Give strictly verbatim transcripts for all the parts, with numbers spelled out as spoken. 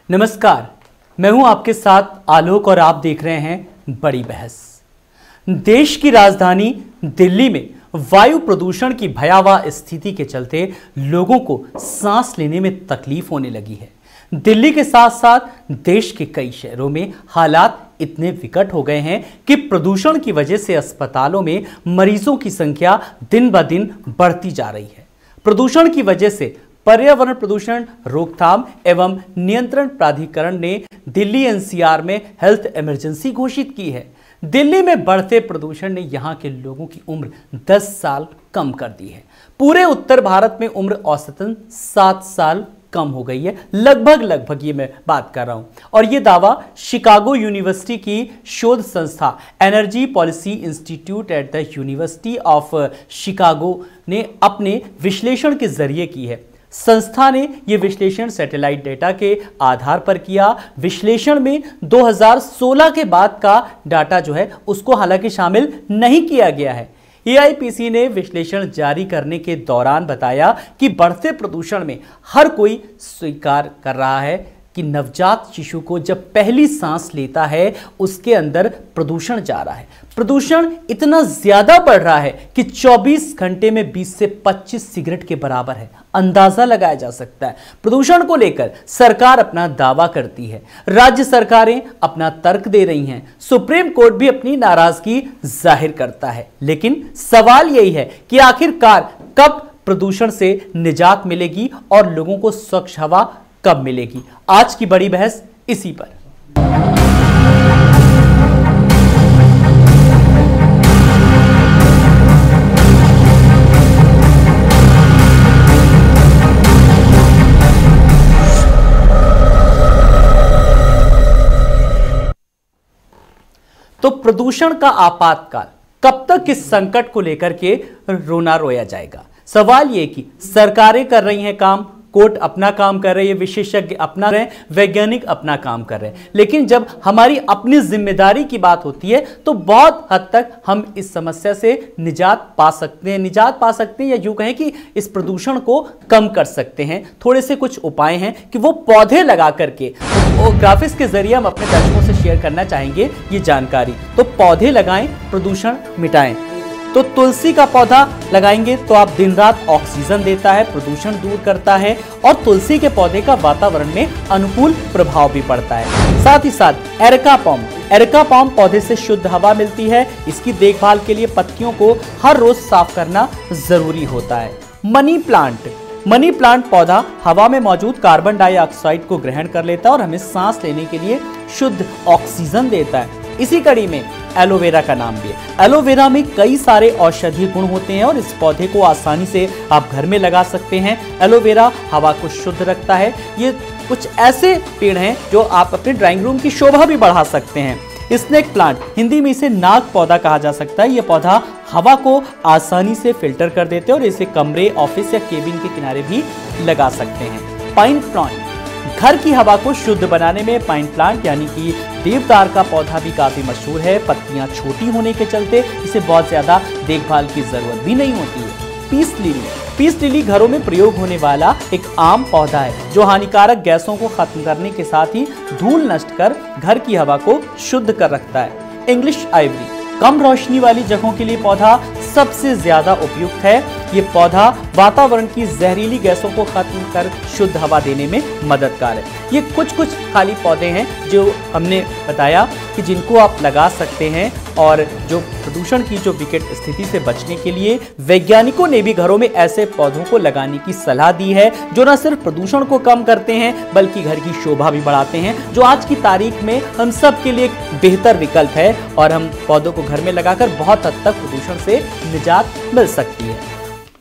नमस्कार, मैं हूं आपके साथ आलोक और आप देख रहे हैं बड़ी बहस। देश की राजधानी दिल्ली में वायु प्रदूषण की भयावह स्थिति के चलते लोगों को सांस लेने में तकलीफ होने लगी है। दिल्ली के साथ साथ देश के कई शहरों में हालात इतने विकट हो गए हैं कि प्रदूषण की वजह से अस्पतालों में मरीजों की संख्या दिन ब दिन बढ़ती जा रही है। प्रदूषण की वजह से पर्यावरण प्रदूषण रोकथाम एवं नियंत्रण प्राधिकरण ने दिल्ली एनसीआर में हेल्थ इमरजेंसी घोषित की है। दिल्ली में बढ़ते प्रदूषण ने यहां के लोगों की उम्र दस साल कम कर दी है। पूरे उत्तर भारत में उम्र औसतन सात साल कम हो गई है, लगभग लगभग ये मैं बात कर रहा हूं। और ये दावा शिकागो यूनिवर्सिटी की शोध संस्था energy policy institute at the university of Chicago ने अपने विश्लेषण के जरिए की है। संस्था ने यह विश्लेषण सैटेलाइट डेटा के आधार पर किया। विश्लेषण में दो हज़ार सोलह के बाद का डाटा जो है उसको हालांकि शामिल नहीं किया गया है। ए आई पी सी ने विश्लेषण जारी करने के दौरान बताया कि बढ़ते प्रदूषण में हर कोई स्वीकार कर रहा है कि नवजात शिशु को जब पहली सांस लेता है उसके अंदर प्रदूषण जा रहा है। प्रदूषण इतना ज्यादा बढ़ रहा है कि चौबीस घंटे में बीस से पच्चीस सिगरेट के बराबर है। अंदाजा लगाया जा सकता है। प्रदूषण को लेकर सरकार अपना दावा करती है, राज्य सरकारें अपना तर्क दे रही हैं, सुप्रीम कोर्ट भी अपनी नाराजगी जाहिर करता है। लेकिन सवाल यही है कि आखिरकार कब प्रदूषण से निजात मिलेगी और लोगों को स्वच्छ हवा कब मिलेगी? आज की बड़ी बहस इसी पर। तो प्रदूषण का आपातकाल कब तक इस संकट को लेकर के रोना रोया जाएगा? सवाल यह कि सरकारें कर रही हैं काम, कोर्ट अपना काम कर रही है, विशेषज्ञ अपना रहे हैं, वैज्ञानिक अपना काम कर रहे हैं, लेकिन जब हमारी अपनी जिम्मेदारी की बात होती है तो बहुत हद तक हम इस समस्या से निजात पा सकते हैं निजात पा सकते हैं या यूं कहें कि इस प्रदूषण को कम कर सकते हैं। थोड़े से कुछ उपाय हैं कि वो पौधे लगा करके, वो ग्राफिक्स के जरिए हम अपने दर्शकों से शेयर करना चाहेंगे ये जानकारी। तो पौधे लगाएं, प्रदूषण मिटाएं। तो तुलसी का पौधा लगाएंगे तो आप दिन रात ऑक्सीजन देता है, प्रदूषण दूर करता है और तुलसी के पौधे का वातावरण में अनुकूल प्रभाव भी पड़ता है। साथ ही साथ एरेका पाम एरेका पाम पौधे से शुद्ध हवा मिलती है। इसकी देखभाल के लिए पत्तियों को हर रोज साफ करना जरूरी होता है। मनी प्लांट मनी प्लांट पौधा हवा में मौजूद कार्बन डाइऑक्साइड को ग्रहण कर लेता है और हमें सांस लेने के लिए शुद्ध ऑक्सीजन देता है। इसी कड़ी में एलोवेरा का नाम भी है। एलोवेरा में कई सारे औषधीय गुण होते हैं और इस पौधे को आसानी से आप घर में लगा सकते हैं। एलोवेरा हवा को शुद्ध रखता है। ये कुछ ऐसे पेड़ हैं जो आप अपने ड्राइंग रूम की शोभा भी बढ़ा सकते हैं। स्नेक प्लांट, हिंदी में इसे नाग पौधा कहा जा सकता है। यह पौधा हवा को आसानी से फिल्टर कर देते हैं और इसे कमरे, ऑफिस या केबिन के किनारे भी लगा सकते हैं। पाइन प्लांट, घर की हवा को शुद्ध बनाने में पाइन प्लांट यानी कि देवदार का पौधा भी काफी मशहूर है। पत्तियां छोटी होने के चलते इसे बहुत ज्यादा देखभाल की जरूरत भी नहीं होती है। पीस लिली पीस लिली घरों में प्रयोग होने वाला एक आम पौधा है जो हानिकारक गैसों को खत्म करने के साथ ही धूल नष्ट कर घर की हवा को शुद्ध कर रखता है। इंग्लिश आइवरी, कम रोशनी वाली जगहों के लिए पौधा सबसे ज्यादा उपयुक्त है। ये पौधा वातावरण की जहरीली गैसों को खत्म कर शुद्ध हवा देने में मददगार है। ये कुछ कुछ खाली पौधे हैं जो हमने बताया कि जिनको आप लगा सकते हैं और जो प्रदूषण की जो विकट स्थिति से बचने के लिए वैज्ञानिकों ने भी घरों में ऐसे पौधों को लगाने की सलाह दी है जो न सिर्फ प्रदूषण को कम करते हैं बल्कि घर की शोभा भी बढ़ाते हैं, जो आज की तारीख में हम सब के लिए एक बेहतर विकल्प है और हम पौधों को घर में लगाकर बहुत हद तक प्रदूषण से निजात मिल सकती है।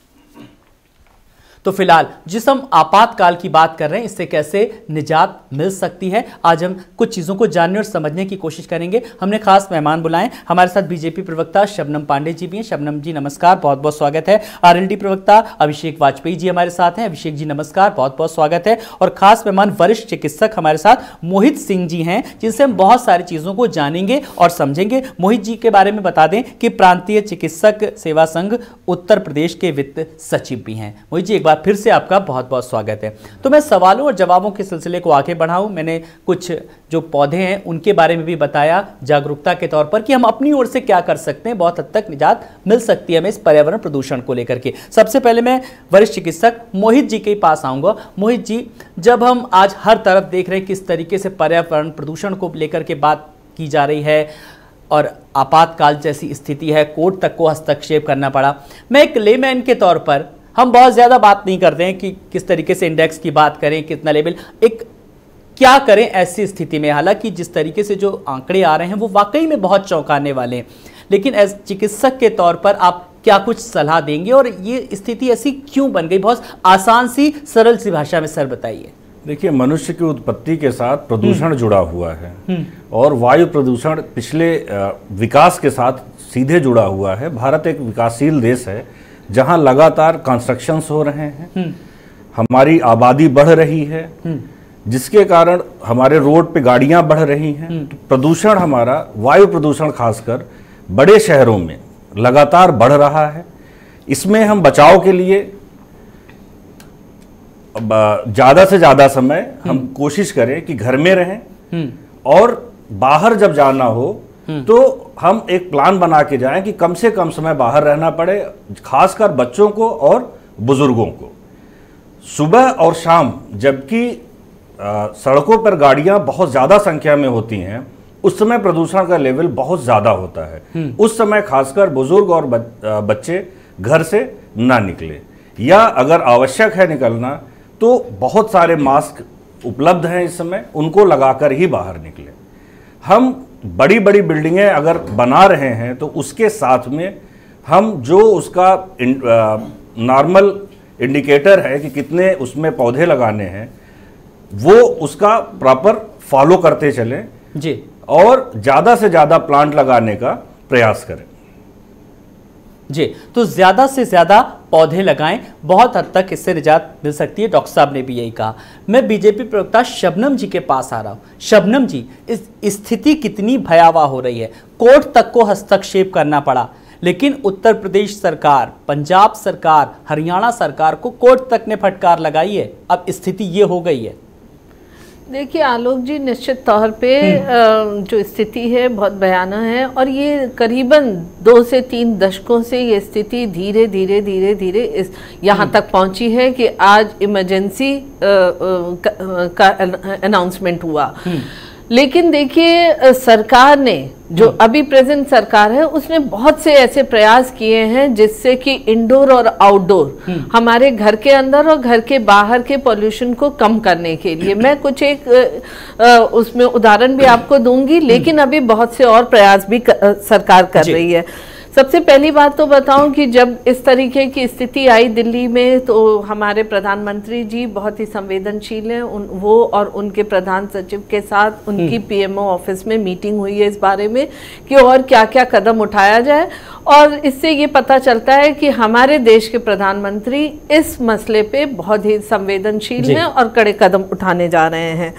तो फिलहाल जिस हम आपातकाल की बात कर रहे हैं, इससे कैसे निजात मिल सकती है, आज हम कुछ चीजों को जानने और समझने की कोशिश करेंगे। हमने खास मेहमान बुलाए। हमारे साथ बीजेपी प्रवक्ता शबनम पांडे जी भी हैं। शबनम जी नमस्कार, बहुत बहुत स्वागत है। आरएलडी प्रवक्ता अभिषेक वाजपेयी जी हमारे साथ हैं। अभिषेक जी नमस्कार, बहुत बहुत स्वागत है। और खास मेहमान वरिष्ठ चिकित्सक हमारे साथ मोहित सिंह जी हैं, जिनसे हम बहुत सारी चीजों को जानेंगे और समझेंगे। मोहित जी के बारे में बता दें कि प्रांतीय चिकित्सक सेवा संघ उत्तर प्रदेश के वित्त सचिव भी हैं। मोहित जी एक बार बार फिर से आपका बहुत बहुत स्वागत है। तो मैं सवालों और जवाबों के सिलसिले को आगे बढ़ाऊं। मैंने कुछ जो पौधे हैं उनके बारे में भी बताया जागरूकता के तौर पर कि हम अपनी ओर से क्या कर सकते हैं, बहुत हद तक निजात मिल सकती है हमें इस पर्यावरण प्रदूषण को लेकर के। सबसे पहले मैं वरिष्ठ चिकित्सक मोहित जी के पास आऊँगा। मोहित जी, जब हम आज हर तरफ देख रहे हैं किस तरीके से पर्यावरण प्रदूषण को लेकर के बात की जा रही है और आपातकाल जैसी स्थिति है, कोर्ट तक को हस्तक्षेप करना पड़ा, मैं एक लेमैन के तौर पर, हम बहुत ज़्यादा बात नहीं करते हैं कि किस तरीके से इंडेक्स की बात करें, कितना लेवल, एक क्या करें ऐसी स्थिति में। हालांकि जिस तरीके से जो आंकड़े आ रहे हैं वो वाकई में बहुत चौंकाने वाले हैं, लेकिन एज चिकित्सक के तौर पर आप क्या कुछ सलाह देंगे और ये स्थिति ऐसी क्यों बन गई? बहुत आसान सी सरल सी भाषा में सर बताइए। देखिए, मनुष्य की उत्पत्ति के साथ प्रदूषण जुड़ा हुआ है और वायु प्रदूषण पिछले विकास के साथ सीधे जुड़ा हुआ है। भारत एक विकासशील देश है जहां लगातार कंस्ट्रक्शंस हो रहे हैं, हमारी आबादी बढ़ रही है, जिसके कारण हमारे रोड पे गाड़ियां बढ़ रही हैं। तो प्रदूषण हमारा, वायु प्रदूषण खासकर बड़े शहरों में लगातार बढ़ रहा है। इसमें हम बचाव के लिए ज्यादा से ज्यादा समय हम कोशिश करें कि घर में रहें और बाहर जब जाना हो तो हम एक प्लान बना के जाएं कि कम से कम समय बाहर रहना पड़े, खासकर बच्चों को और बुजुर्गों को। सुबह और शाम जबकि सड़कों पर गाड़ियां बहुत ज्यादा संख्या में होती हैं, उस समय प्रदूषण का लेवल बहुत ज्यादा होता है। उस समय खासकर बुजुर्ग और बच्चे घर से ना निकले, या अगर आवश्यक है निकलना तो बहुत सारे मास्क उपलब्ध हैं इस समय, उनको लगाकर ही बाहर निकले। हम बड़ी बड़ी बिल्डिंगें अगर बना रहे हैं तो उसके साथ में हम जो उसका नॉर्मल इंडिकेटर है कि कितने उसमें पौधे लगाने हैं, वो उसका प्रॉपर फॉलो करते चलें जी, और ज़्यादा से ज़्यादा प्लांट लगाने का प्रयास करें जी। तो ज़्यादा से ज़्यादा पौधे लगाएं, बहुत हद तक इससे निजात मिल सकती है। डॉक्टर साहब ने भी यही कहा। मैं बीजेपी प्रवक्ता शबनम जी के पास आ रहा हूं। शबनम जी, इस स्थिति कितनी भयावह हो रही है, कोर्ट तक को हस्तक्षेप करना पड़ा, लेकिन उत्तर प्रदेश सरकार, पंजाब सरकार, हरियाणा सरकार को कोर्ट तक ने फटकार लगाई है। अब स्थिति ये हो गई है। देखिए आलोक जी, निश्चित तौर पे जो स्थिति है बहुत भयानक है और ये करीबन दो से तीन दशकों से ये स्थिति धीरे धीरे धीरे धीरे इस यहाँ तक पहुँची है कि आज इमरजेंसी का अनाउंसमेंट हुआ। लेकिन देखिए, सरकार ने जो अभी प्रेजेंट सरकार है उसने बहुत से ऐसे प्रयास किए हैं जिससे कि इंडोर और आउटडोर, हमारे घर के अंदर और घर के बाहर के पोल्यूशन को कम करने के लिए, मैं कुछ एक उसमें उदाहरण भी आपको दूंगी, लेकिन अभी बहुत से और प्रयास भी सरकार कर रही है। सबसे पहली बात तो बताऊं कि जब इस तरीके की स्थिति आई दिल्ली में तो हमारे प्रधानमंत्री जी बहुत ही संवेदनशील हैं। उन वो और उनके प्रधान सचिव के साथ उनकी पीएमओ ऑफिस में मीटिंग हुई है इस बारे में कि और क्या क्या कदम उठाया जाए, और इससे ये पता चलता है कि हमारे देश के प्रधानमंत्री इस मसले पे बहुत ही संवेदनशील हैं और कड़े कदम उठाने जा रहे हैं।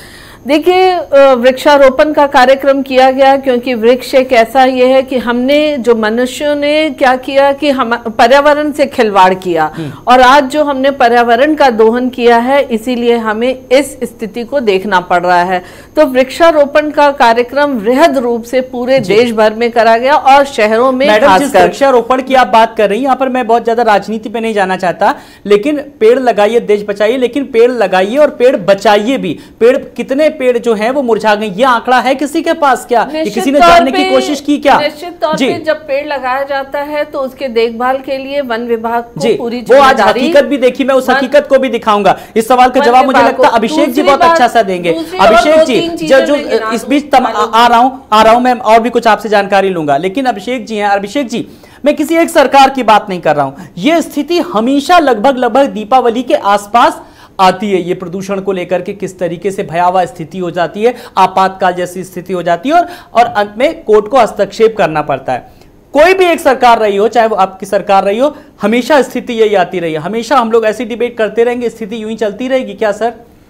देखिए, वृक्षारोपण का कार्यक्रम किया गया क्योंकि वृक्ष एक ऐसा ये है कि हमने जो मनुष्यों ने क्या किया कि हम पर्यावरण से खिलवाड़ किया, और आज जो हमने पर्यावरण का दोहन किया है, इसीलिए हमें इस स्थिति को देखना पड़ रहा है। तो वृक्षारोपण का कार्यक्रम वृहद रूप से पूरे देश भर में करा गया और शहरों में खासकर। वृक्षारोपण की आप बात कर रही हैं, यहाँ पर मैं बहुत ज्यादा राजनीति पे नहीं जाना चाहता, लेकिन पेड़ लगाइए, देश बचाइए, लेकिन पेड़ लगाइए और पेड़ बचाइए भी। पेड़ कितने पेड़ जो हैं वो मुरझा गए, ये आंकड़ा है किसी के पास क्या? किसी ने जानने की कोशिश की क्या? निश्चित तौर पे जब पेड़ लगाया जाता है तो उसके देखभाल के लिए वन विभाग को पूरी वो आज हकीकत भी देखी, मैं उस हकीकत को भी दिखाऊंगा। इस सवाल का जवाब मुझे लगता है अभिषेक जी बहुत अच्छा सा देंगे। अभिषेक जी, जो जो इस बीच आ रहा हूं आ रहा हूं मैं और भी कुछ आपसे जानकारी लूंगा, लेकिन अभिषेक जी हैं। अभिषेक जी, मैं किसी एक सरकार की बात नहीं कर रहा हूं, ये स्थिति हमेशा लगभग लगभग दीपावली के आसपास आती है। ये प्रदूषण को लेकर के किस तरीके से भयावह स्थिति हो जाती है, आपातकाल जैसी स्थिति हो जाती है, और और अंत में कोर्ट को हस्तक्षेप करना पड़ता है। कोई भी एक सरकार रही हो, चाहे वो आपकी सरकार रही हो, हमेशा स्थिति यही आती रही है। हमेशा हम लोग ऐसी डिबेट करते रहेंगे, स्थिति यूं ही चलती रहेगी क्या सर?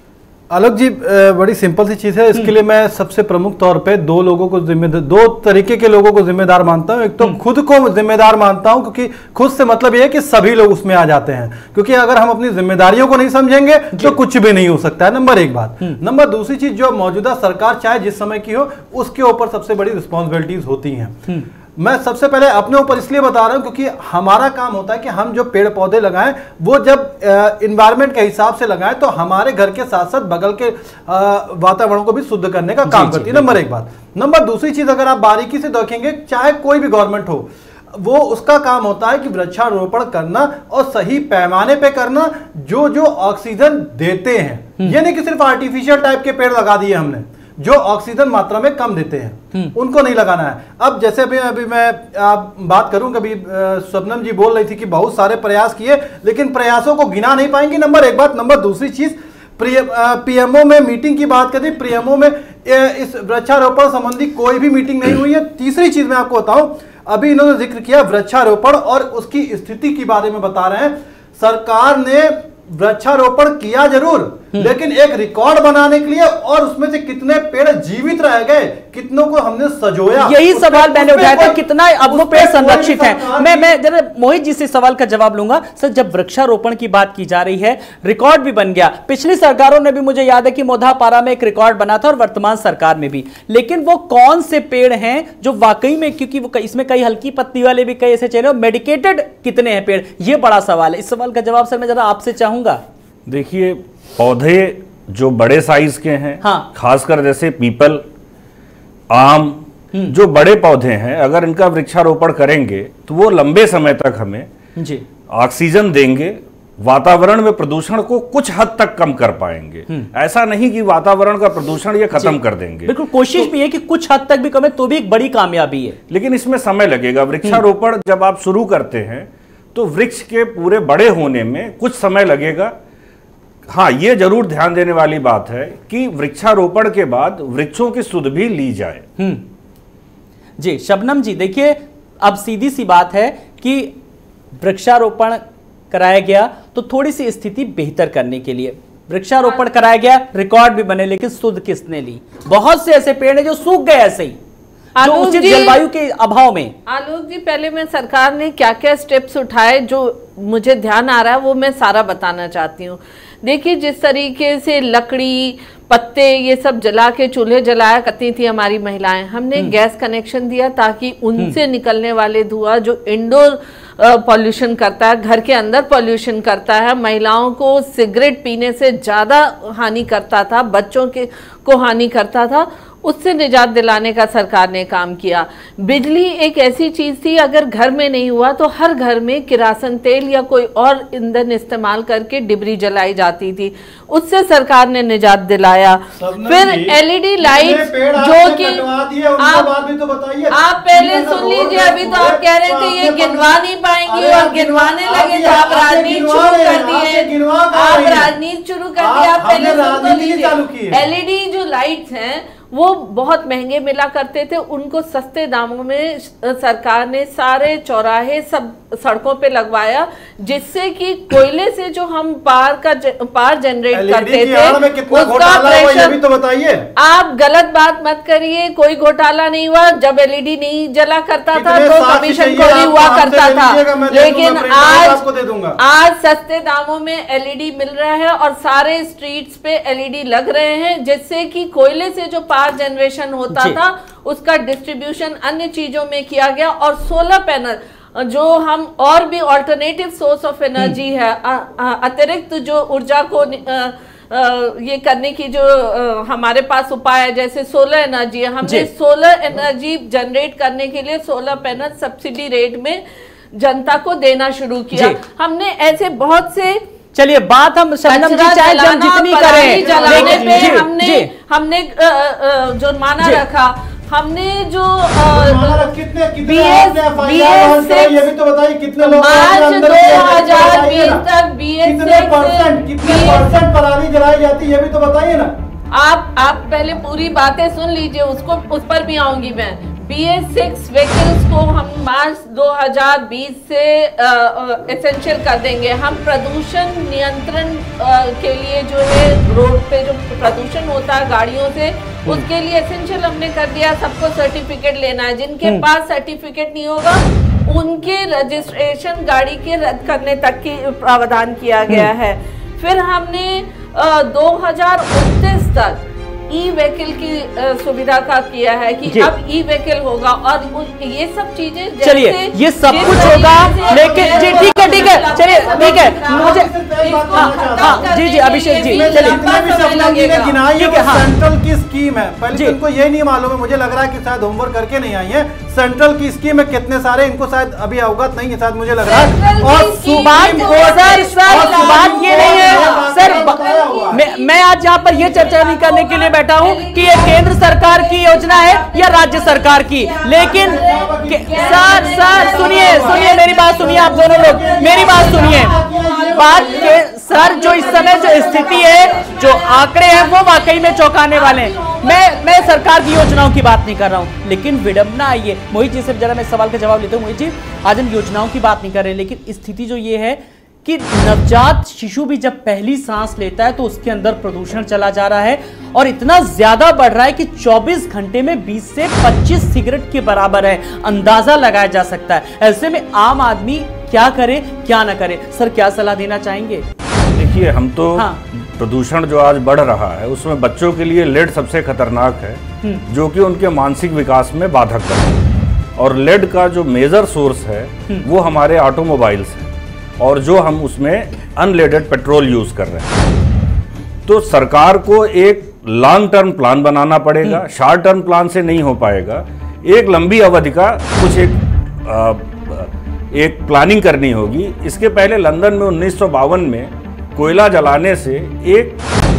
आलोक जी, बड़ी सिंपल सी चीज है। इसके लिए मैं सबसे प्रमुख तौर पे दो लोगों को जिम्मेदार, दो तरीके के लोगों को जिम्मेदार मानता हूं। एक तो खुद को जिम्मेदार मानता हूं, क्योंकि खुद से मतलब यह है कि सभी लोग उसमें आ जाते हैं, क्योंकि अगर हम अपनी जिम्मेदारियों को नहीं समझेंगे तो कुछ भी नहीं हो सकता है। नंबर एक बात। नंबर दूसरी चीज, जो मौजूदा सरकार चाहे जिस समय की हो, उसके ऊपर सबसे बड़ी रिस्पॉन्सिबिलिटीज होती हैं। मैं सबसे पहले अपने ऊपर इसलिए बता रहा हूं क्योंकि हमारा काम होता है कि हम जो पेड़ पौधे लगाएं वो जब इन्वायरमेंट के हिसाब से लगाएं तो हमारे घर के साथ साथ बगल के वातावरण को भी शुद्ध करने का काम करती है। नंबर एक बात। नंबर दूसरी चीज, अगर आप बारीकी से देखेंगे, चाहे कोई भी गवर्नमेंट हो, वो उसका काम होता है कि वृक्षारोपण करना और सही पैमाने पे करना, जो जो ऑक्सीजन देते हैं। ये नहीं कि सिर्फ आर्टिफिशियल टाइप के पेड़ लगा दिए हमने, जो ऑक्सीजन मात्रा में कम देते हैं उनको नहीं लगाना है। अब जैसे भी अभी मैं आप बात करूं, कभी शबनम जी बोल रही थी कि बहुत सारे प्रयास किए, लेकिन प्रयासों को गिना नहीं पाएंगे। नंबर एक बात। नंबर दूसरी चीज, पीएमओ में मीटिंग की बात करें, पीएमओ में इस वृक्षारोपण संबंधी कोई भी मीटिंग नहीं हुई है। तीसरी चीज मैं आपको बताऊं, अभी इन्होंने जिक्र किया वृक्षारोपण और उसकी स्थिति के बारे में बता रहे हैं। सरकार ने वृक्षारोपण किया जरूर, लेकिन एक रिकॉर्ड बनाने के लिए, और उसमें से कितने पेड़ जीवित रह गए, कितनों को हमने सजोया, यही सवाल मैंने उठाया था, कितना अब वो पेड़ संरक्षित है। मैं मैं जरा मोहित जी से सवाल का जवाब लूंगा। सर, जब वृक्षारोपण की बात की जा रही है, रिकॉर्ड भी बन गया, पिछली सरकारों ने भी, मुझे याद है कि मोधापारा में एक रिकॉर्ड बना था और वर्तमान सरकार में भी, लेकिन वो कौन से पेड़ हैं जो वाकई में, क्योंकि वो इसमें कई हल्की पत्ती वाले भी कई ऐसे चले, मेडिकेटेड कितने हैं पेड़, ये बड़ा सवाल है। इस सवाल का जवाब सर मैं जरा आपसे चाहूंगा। देखिए, पौधे जो बड़े साइज के हैं, हाँ, खासकर जैसे पीपल, आम, जो बड़े पौधे हैं, अगर इनका वृक्षारोपण करेंगे तो वो लंबे समय तक हमें जी ऑक्सीजन देंगे, वातावरण में प्रदूषण को कुछ हद तक कम कर पाएंगे। ऐसा नहीं कि वातावरण का प्रदूषण ये खत्म कर देंगे, बिल्कुल कोशिश तो, भी है कि कुछ हद तक भी कम है, तो भी एक बड़ी कामयाबी है, लेकिन इसमें समय लगेगा। वृक्षारोपण जब आप शुरू करते हैं तो वृक्ष के पूरे बड़े होने में कुछ समय लगेगा। हाँ, ये जरूर ध्यान देने वाली बात है कि वृक्षारोपण के बाद वृक्षों की सुध भी ली जाए। हम्म जी, शबनम जी, देखिए अब सीधी सी बात है कि वृक्षारोपण कराया गया तो थोड़ी सी स्थिति बेहतर करने के लिए वृक्षारोपण कराया गया, रिकॉर्ड भी बने, लेकिन सुध किसने ली? बहुत से ऐसे पेड़ हैं जो सूख गए ऐसे ही, जो उचित जलवायु के अभाव में। आलोक जी, पहले मैं सरकार ने क्या क्या स्टेप्स उठाए जो मुझे ध्यान आ रहा है वो मैं सारा बताना चाहती हूँ। देखिए, जिस तरीके से लकड़ी, पत्ते, ये सब जला के चूल्हे जलाया करती थी हमारी महिलाएं, हमने गैस कनेक्शन दिया ताकि उनसे निकलने वाले धुआं जो इंडोर पॉल्यूशन करता है, घर के अंदर पॉल्यूशन करता है, महिलाओं को सिगरेट पीने से ज़्यादा हानि करता था, बच्चों के को हानि करता था, उससे निजात दिलाने का सरकार ने काम किया। बिजली एक ऐसी चीज थी, अगर घर में नहीं हुआ तो हर घर में किरासन तेल या कोई और ईंधन इस्तेमाल करके डिबरी जलाई जाती थी, उससे सरकार ने निजात दिलाया। फिर एलईडी लाइट जो कि आप भी तो बताइए, आप पहले सुन लीजिए, अभी तो आप कह रहे थे ये गिनवा नहीं पाएंगी और गिनवाने लगे तो आप राजनीति शुरू कर दिए, आप राजनीति शुरू कर दिए। आप पहले सुन तो लीजिए, एलईडी जो लाइट्स हैं वो बहुत महंगे मिला करते थे, उनको सस्ते दामों में सरकार ने सारे चौराहे सब सड़कों पे लगवाया, जिससे कि कोयले से जो हम पार का पार जनरेट करते थे उसका प्रेशर भी तो बताइए। आप गलत बात मत करिए, कोई घोटाला नहीं हुआ। जब एलईडी नहीं जला करता था तो कमीशन को भी हुआ करता था, लेकिन आज आज सस्ते दामों में एलईडी मिल रहा है और सारे स्ट्रीट्स पे एलईडी लग रहे हैं, जिससे कि कोयले से जो पावर जनरेशन होता था उसका डिस्ट्रीब्यूशन अन्य चीजों में किया गया, और सोलर पैनल जो हम और भी ऑल्टरनेटिव सोर्स ऑफ एनर्जी है, अतिरिक्त जो ऊर्जा को आ, आ, ये करने की जो आ, हमारे पास उपाय है, जैसे सोलर एनर्जी है, हमने सोलर एनर्जी जनरेट करने के लिए सोलर पैनल सब्सिडी रेट में जनता को देना शुरू किया। हमने ऐसे बहुत से, चलिए बात हम शबनम जी चाहे जन जितनी करें, जलाने पे हमने हमने जुर्माना रखा, हमने जो कितने कितने ये भी तो बताइए, कितने लोग मार्च दो हजार बीस तक कितने परसेंट कितने परसेंट पराली जलाई जाती है, ये भी तो बताइए ना। आप आप पहले पूरी बातें सुन लीजिए, उसको उस पर भी आऊंगी मैं। बी एस सिक्स व्हीकल्स को हम मार्च दो हज़ार बीस से एसेंशियल कर देंगे। हम प्रदूषण नियंत्रण के लिए जो है रोड पे जो प्रदूषण होता है गाड़ियों से, उसके लिए एसेंशियल हमने कर दिया। सबको सर्टिफिकेट लेना है, जिनके पास सर्टिफिकेट नहीं होगा उनके रजिस्ट्रेशन गाड़ी के रद्द करने तक की प्रावधान किया गया है। फिर हमने दो हज़ार उनतीस तक ई व्हीकल की सुविधा का किया है कि अब ई व्हीकल होगा और ये सब चीजें। चलिए ये सब कुछ होगा, लेकिन जी ठीक है ठीक है चलिए ठीक है मुझे हाँ जी जी अभिषेक जी चलिए सेंट्रल की स्कीम है। पहले तो इनको ये नहीं मालूम है, मुझे लग रहा है कि शायद होमवर्क करके नहीं आई है। सेंट्रल की स्कीम है कितने सारे, इनको शायद अभी अवगत नहीं है शायद, मुझे लग रहा है। और सर सर बात ये नहीं है सर, मैं मैं आज यहाँ पर ये चर्चा नहीं करने के लिए बैठा हूँ कि ये केंद्र सरकार की योजना है या राज्य सरकार की, लेकिन सर सर सुनिए सुनिए मेरी बात सुनिए, आप दोनों लोग मेरी बात सुनिए। बात के सर जो इस समय जो स्थिति है, जो आंकड़े हैं वो वाकई में चौंकाने वाले हैं। मैं मैं सरकार की योजनाओं की बात नहीं कर रहा हूं, लेकिन विडंबना आई है। मोहित जी से जरा मैं सवाल का जवाब लेता हूं। मोहित जी, आज हम योजनाओं की बात नहीं कर रहे, लेकिन स्थिति जो ये है कि नवजात शिशु भी जब पहली सांस लेता है तो उसके अंदर प्रदूषण चला जा रहा है और इतना ज्यादा बढ़ रहा है कि चौबीस घंटे में बीस से पच्चीस सिगरेट के बराबर है, अंदाजा लगाया जा सकता है। ऐसे में आम आदमी क्या करे क्या ना करे, सर क्या सलाह देना चाहेंगे? देखिए हम तो हाँ। प्रदूषण जो आज बढ़ रहा है उसमें बच्चों के लिए लेड सबसे खतरनाक है, जो कि उनके मानसिक विकास में बाधक है। और लेड का जो मेजर सोर्स है वो हमारे ऑटोमोबाइल्स है और जो हम उसमें अनलेडेड पेट्रोल यूज कर रहे हैं। तो सरकार को एक लॉन्ग टर्म प्लान बनाना पड़ेगा, शॉर्ट टर्म प्लान से नहीं हो पाएगा। एक लंबी अवधि का कुछ एक आ, एक प्लानिंग करनी होगी। इसके पहले लंदन में उन्नीस सौ बावन में कोयला जलाने से एक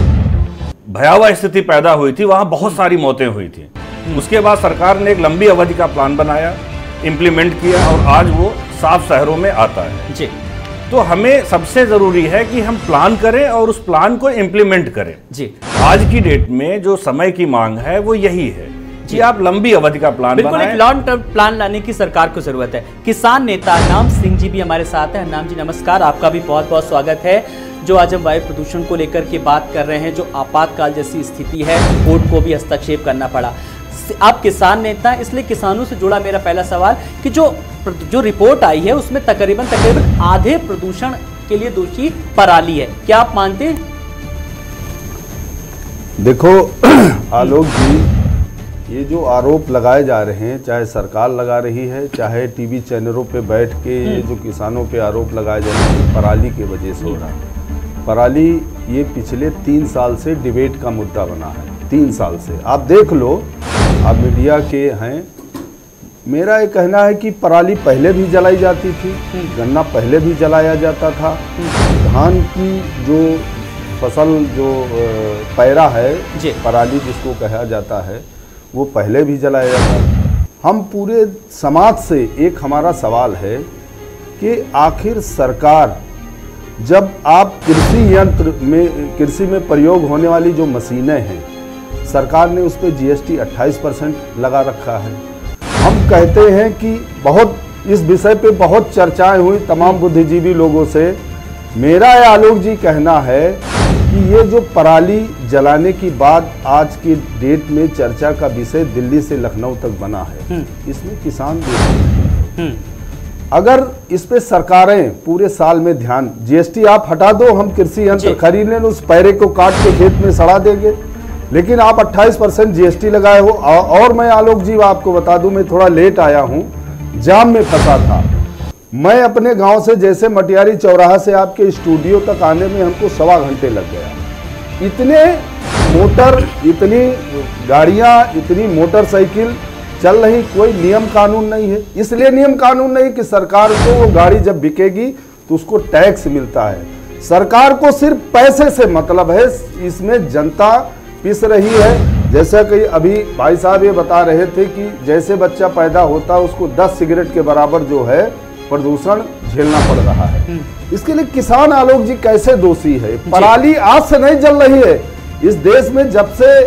भयावह स्थिति पैदा हुई थी, वहां बहुत सारी मौतें हुई थी। उसके बाद सरकार ने एक लंबी अवधि का प्लान बनाया, इम्प्लीमेंट किया और आज वो साफ शहरों में आता है जी। तो हमें सबसे जरूरी है कि हम प्लान करें और उस प्लान को इम्प्लीमेंट करें जी। आज की डेट में जो समय की मांग है वो यही है कि आप लंबी अवधि का प्लान बिल्कुल बनाएं। एक लॉन्ग टर्म प्लान लाने की सरकार को जरूरत है। किसान नेता हरनाम सिंह जी भी हमारे साथ हैं। हरनाम जी नमस्कार, आपका भी बहुत बहुत स्वागत है। जो आज हम वायु प्रदूषण को लेकर के बात कर रहे हैं, जो आपातकाल जैसी स्थिति है, कोर्ट को भी हस्तक्षेप करना पड़ा। आप किसान नेता हैं, इसलिए किसानों से जुड़ा मेरा पहला सवाल कि जो जो रिपोर्ट आई है उसमें तकरीबन तकरीबन आधे प्रदूषण के लिए दोषी पराली है, क्या आप मानते हैं? देखो आलोक जी, ये जो आरोप लगाए जा रहे हैं, चाहे सरकार लगा रही है चाहे टीवी चैनलों पे बैठ के ये जो किसानों पे आरोप लगाए जा रहे हैं, पराली की वजह से हो रहा है। पराली ये पिछले तीन साल से डिबेट का मुद्दा बना है, तीन साल से। आप देख लो, आप मीडिया के हैं, मेरा ये कहना है कि पराली पहले भी जलाई जाती थी, गन्ना पहले भी जलाया जाता था, धान की जो फसल जो पैरा है पराली जिसको कहा जाता है वो पहले भी जलाया जाता है। हम पूरे समाज से एक हमारा सवाल है कि आखिर सरकार, जब आप कृषि यंत्र में कृषि में प्रयोग होने वाली जो मशीनें हैं, सरकार ने उस पर जीएसटी अट्ठाईस परसेंट लगा रखा है। हम कहते हैं कि बहुत इस विषय पे बहुत चर्चाएं हुई तमाम बुद्धिजीवी लोगों से। मेरा आलोक जी कहना है कि ये जो पराली जलाने की बाद आज की डेट में चर्चा का विषय दिल्ली से लखनऊ तक बना है, इसमें किसान दोषी। अगर इस पे सरकारें पूरे साल में ध्यान, जीएसटी आप हटा दो, हम कृषि यंत्र खरीद लें, उस पैरे को काट के खेत में सड़ा देंगे, लेकिन आप अट्ठाईस परसेंट जीएसटी लगाए हो। और मैं आलोक जी आपको बता दूं, मैं थोड़ा लेट आया हूं, जाम में फंसा था। मैं अपने गांव से जैसे मटियारी चौराहा से आपके स्टूडियो तक आने में हमको सवा घंटे लग गया। इतने मोटर, इतनी गाड़ियां, इतनी मोटरसाइकिल चल रही, कोई नियम कानून नहीं है। इसलिए नियम कानून नहीं कि सरकार को वो गाड़ी जब बिकेगी तो उसको टैक्स मिलता है। सरकार को सिर्फ पैसे से मतलब है, इसमें जनता पिस रही है। जैसा कि अभी भाई साहब ये बता रहे थे कि जैसे बच्चा पैदा होता है उसको दस सिगरेट के बराबर जो है प्रदूषण झेलना पड़ रहा है। इसके लिए किसान आलोक जी कैसे दोषी है? पराली आज से नहीं जल रही है। इस देश में जब से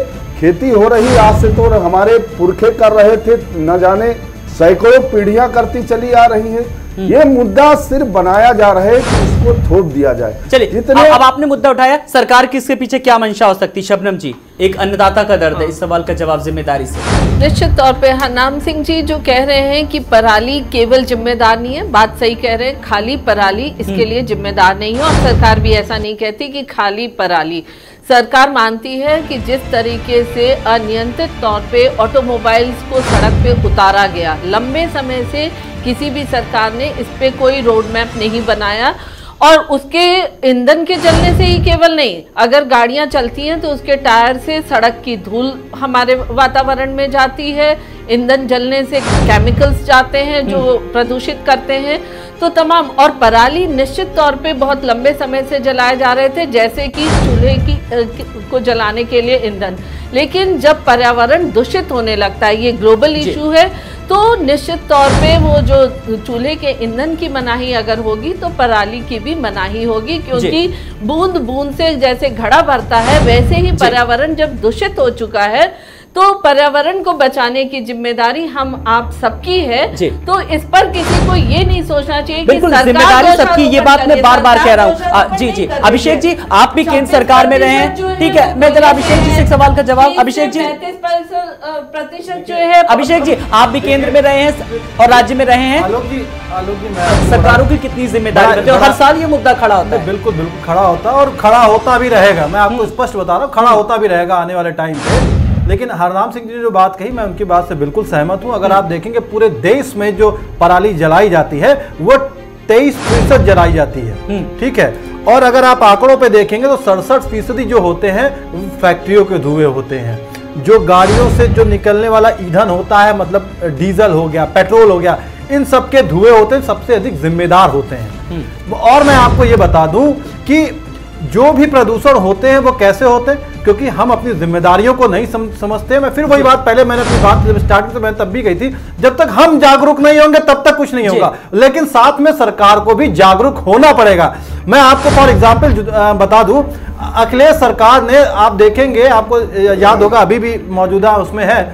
खेती हो रही आज से तो हमारे पुरखे कर रहे थे, न जाने सैकड़ों पीढ़ियां करती चली आ रही हैं। ये मुद्दा सिर्फ बनाया जा रहा है कि इसको थोप दिया जाए। चलिए, जितने अब आपने मुद्दा उठाया, सरकार की इसके पीछे क्या मंशा हो सकती है? शबनम जी, एक अन्नदाता का दर्द है, इस सवाल का जवाब जिम्मेदारी से। निश्चित तौर पे हरनाम सिंह जी जो कह रहे हैं कि पराली केवल जिम्मेदार नहीं है, बात सही कह रहे हैं, खाली पराली इसके लिए जिम्मेदार नहीं है, और सरकार भी ऐसा नहीं कहती कि खाली पराली। सरकार मानती है कि जिस तरीके से अनियंत्रित तौर पे ऑटोमोबाइल्स को सड़क पे उतारा गया, लंबे समय से किसी भी सरकार ने इस पे कोई रोड मैप नहीं बनाया, और उसके ईंधन के जलने से ही केवल नहीं, अगर गाड़ियां चलती हैं तो उसके टायर से सड़क की धूल हमारे वातावरण में जाती है, ईंधन जलने से केमिकल्स जाते हैं जो प्रदूषित करते हैं, तो तमाम। और पराली निश्चित तौर पे बहुत लंबे समय से जलाए जा रहे थे, जैसे कि चूल्हे की को जलाने के लिए ईंधन, लेकिन जब पर्यावरण दूषित होने लगता है, ये ग्लोबल इशू है, तो निश्चित तौर पे वो जो चूल्हे के ईंधन की मनाही अगर होगी तो पराली की भी मनाही होगी, क्योंकि बूंद बूंद से जैसे घड़ा भरता है, वैसे ही पर्यावरण जब दूषित हो चुका है तो पर्यावरण को बचाने की जिम्मेदारी हम आप सबकी है। तो इस पर किसी को ये नहीं सोचना चाहिए कि सरकार जिम्मेदारी सबकी, ये बात मैं बार बार कह रहा हूँ। जी जी अभिषेक जी, आप भी केंद्र सरकार में रहे हैं, ठीक है, मैं जरा अभिषेक जी से एक सवाल का जवाब। अभिषेक जी, प्रतिशत जो है, अभिषेक जी आप भी केंद्र में रहे हैं और राज्य में रहे हैं, आलोक जी, आलोक जी मैं सरकारों की कितनी जिम्मेदारी बनती है, और हर साल ये मुद्दा खड़ा होता है। बिल्कुल बिल्कुल खड़ा होता है और खड़ा होता भी रहेगा, मैं आपको स्पष्ट बता रहा हूँ, खड़ा होता भी रहेगा आने वाले टाइम पे। लेकिन हरनाम सिंह जी ने जो बात कही, मैं उनकी बात से बिल्कुल सहमत हूं। अगर आप देखेंगे पूरे देश में जो पराली जलाई जाती है वो तेईस फीसद जलाई जाती है, ठीक है, और अगर आप आंकड़ों पे देखेंगे तो सड़सठ फीसदी जो होते हैं फैक्ट्रियों के धुएं होते हैं, जो गाड़ियों से जो निकलने वाला ईंधन होता है, मतलब डीजल हो गया, पेट्रोल हो गया, इन सब के धुएं होते हैं, सबसे अधिक जिम्मेदार होते हैं। और मैं आपको ये बता दूं कि जो भी प्रदूषण होते हैं वो कैसे होते हैं, क्योंकि हम अपनी जिम्मेदारियों को नहीं सम, समझते हैं। मैं फिर वही बात, पहले मैंने अपनी बात जब स्टार्ट की तो मैंने तब भी कही थी, जब तक हम जागरूक नहीं होंगे तब तक कुछ नहीं होगा, लेकिन साथ में सरकार को भी जागरूक होना पड़ेगा। मैं आपको फॉर एग्जाम्पल बता दूं, अखिलेश सरकार ने, आप देखेंगे, आपको याद होगा, अभी भी मौजूदा उसमें है,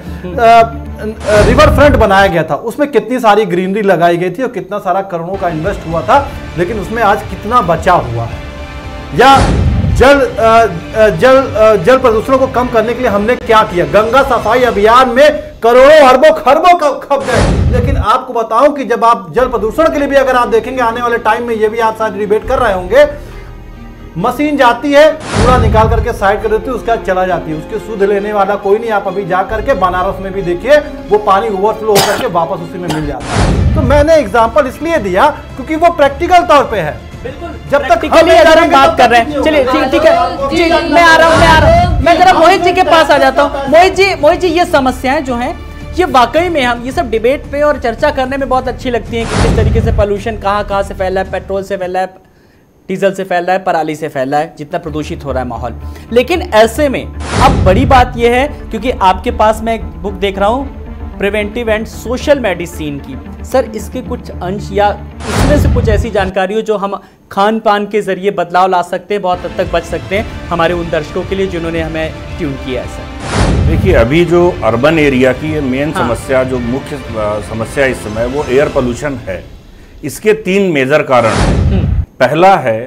रिवर फ्रंट बनाया गया था, उसमें कितनी सारी ग्रीनरी लगाई गई थी और कितना सारा करोड़ों का इन्वेस्ट हुआ था, लेकिन उसमें आज कितना बचाव हुआ है। या जल जल जल प्रदूषण को कम करने के लिए हमने क्या किया, गंगा सफाई अभियान में करोड़ों अरबों खरबों खप गए। लेकिन आपको बताऊं कि जब आप जल प्रदूषण के लिए भी अगर आप देखेंगे आने वाले टाइम में, ये भी आप शायद डिबेट कर रहे होंगे, मशीन जाती है, कूड़ा निकाल करके साइड कर देती है, उसके बाद चला जाती है, उसके सुध लेने वाला कोई नहीं। आप अभी जा करके बनारस में भी देखिए, वो पानी ओवरफ्लो होकर के वापस उसी में मिल जाता है। तो मैंने एग्जांपल इसलिए दिया क्योंकि वो प्रैक्टिकल तौर पे है। जब तक हम अगर हम बात कर रहे हैं, चलिए ठीक ठीक है जी, मैं आ रहा हूँ मैं आ रहा हूँ मैं जरा मोहित जी के पास आ जाता हूँ। मोहित जी, मोहित जी ये समस्याएं जो हैं, ये वाकई में हम ये सब डिबेट पे और चर्चा करने में बहुत अच्छी लगती हैं कि किस तरीके से पोल्यूशन कहाँ कहाँ से फैला है, पेट्रोल से फैला है, डीजल से फैल रहा है, पराली से फैल रहा है, जितना प्रदूषित हो रहा है माहौल। लेकिन ऐसे में अब बड़ी बात यह है, क्योंकि आपके पास मैं एक बुक देख रहा हूँ प्रिवेंटिव एंड सोशल मेडिसिन की, सर इसके कुछ अंश या इसमें से कुछ ऐसी जानकारी हो जो हम खान पान के जरिए बदलाव ला सकते हैं, बहुत हद तक बच सकते हैं, हमारे उन दर्शकों के लिए जिन्होंने हमें ट्यून किया है। सर देखिए, अभी जो अर्बन एरिया की ये मेन हाँ। समस्या, जो मुख्य समस्या इस समय वो एयर पोल्यूशन है। इसके तीन मेजर कारण हैं। पहला है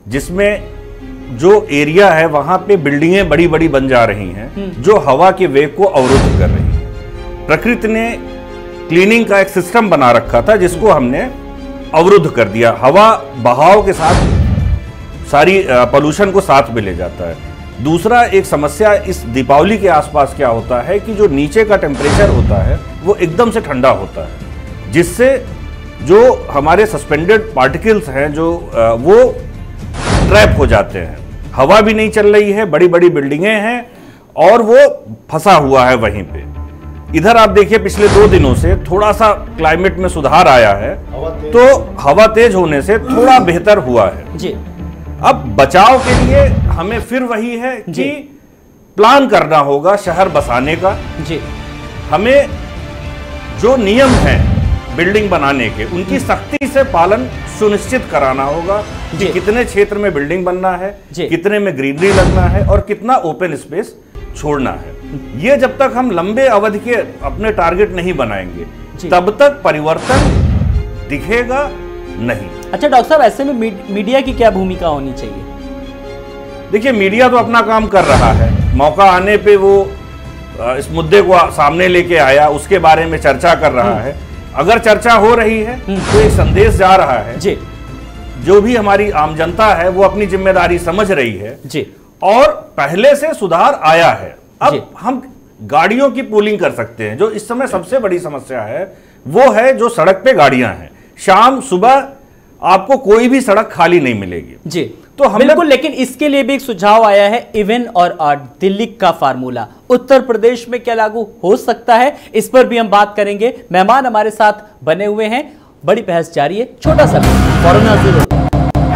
जिसमें जो एरिया है वहां पे बिल्डिंगें बड़ी बड़ी बन जा रही हैं, जो हवा के वेग को अवरुद्ध कर रही हैं। प्रकृति ने क्लीनिंग का एक सिस्टम बना रखा था जिसको हमने अवरुद्ध कर दिया। हवा बहाव के साथ सारी पोल्यूशन को साथ में ले जाता है। दूसरा एक समस्या इस दीपावली के आसपास क्या होता है कि जो नीचे का टेम्परेचर होता है वो एकदम से ठंडा होता है, जिससे जो हमारे सस्पेंडेड पार्टिकल्स हैं जो वो ट्रैप हो जाते हैं। हवा भी नहीं चल रही है, बड़ी बड़ी बिल्डिंगें हैं और वो फंसा हुआ है वहीं पे। इधर आप देखिए पिछले दो दिनों से थोड़ा सा क्लाइमेट में सुधार आया है, तो हवा तेज होने से थोड़ा बेहतर हुआ है जी। अब बचाव के लिए हमें फिर वही है कि प्लान करना होगा शहर बसाने का जी। हमें जो नियम हैं बिल्डिंग बनाने के, उनकी सख्ती से पालन सुनिश्चित कराना होगा कि कितने क्षेत्र में बिल्डिंग बनना है, कितने में ग्रीनरी लगना है और कितना ओपन स्पेस छोड़ना है। ये जब तक हम लंबे अवधि के अपने टारगेट नहीं बनाएंगे तब तक परिवर्तन दिखेगा नहीं। अच्छा डॉक्टर साहब, ऐसे में मीडिया की क्या भूमिका होनी चाहिए? देखिए, मीडिया तो अपना काम कर रहा है, मौका आने पे वो इस मुद्दे को सामने लेके आया, उसके बारे में चर्चा कर रहा है। अगर चर्चा हो रही है तो एक संदेश जा रहा है जी। जो भी हमारी आम जनता है वो अपनी जिम्मेदारी समझ रही है जी, और पहले से सुधार आया है। अब हम गाड़ियों की पूलिंग कर सकते हैं। जो इस समय सबसे बड़ी समस्या है वो है जो सड़क पे गाड़ियां हैं, शाम सुबह आपको कोई भी सड़क खाली नहीं मिलेगी जी। तो हम बिल्कुल, लेकिन इसके लिए भी एक सुझाव आया है, इवन और ऑड, दिल्ली का फार्मूला उत्तर प्रदेश में क्या लागू हो सकता है, इस पर भी हम बात करेंगे। मेहमान हमारे साथ बने हुए हैं, बड़ी बहस जारी है। छोटा सा फौरन हाजिर होता है।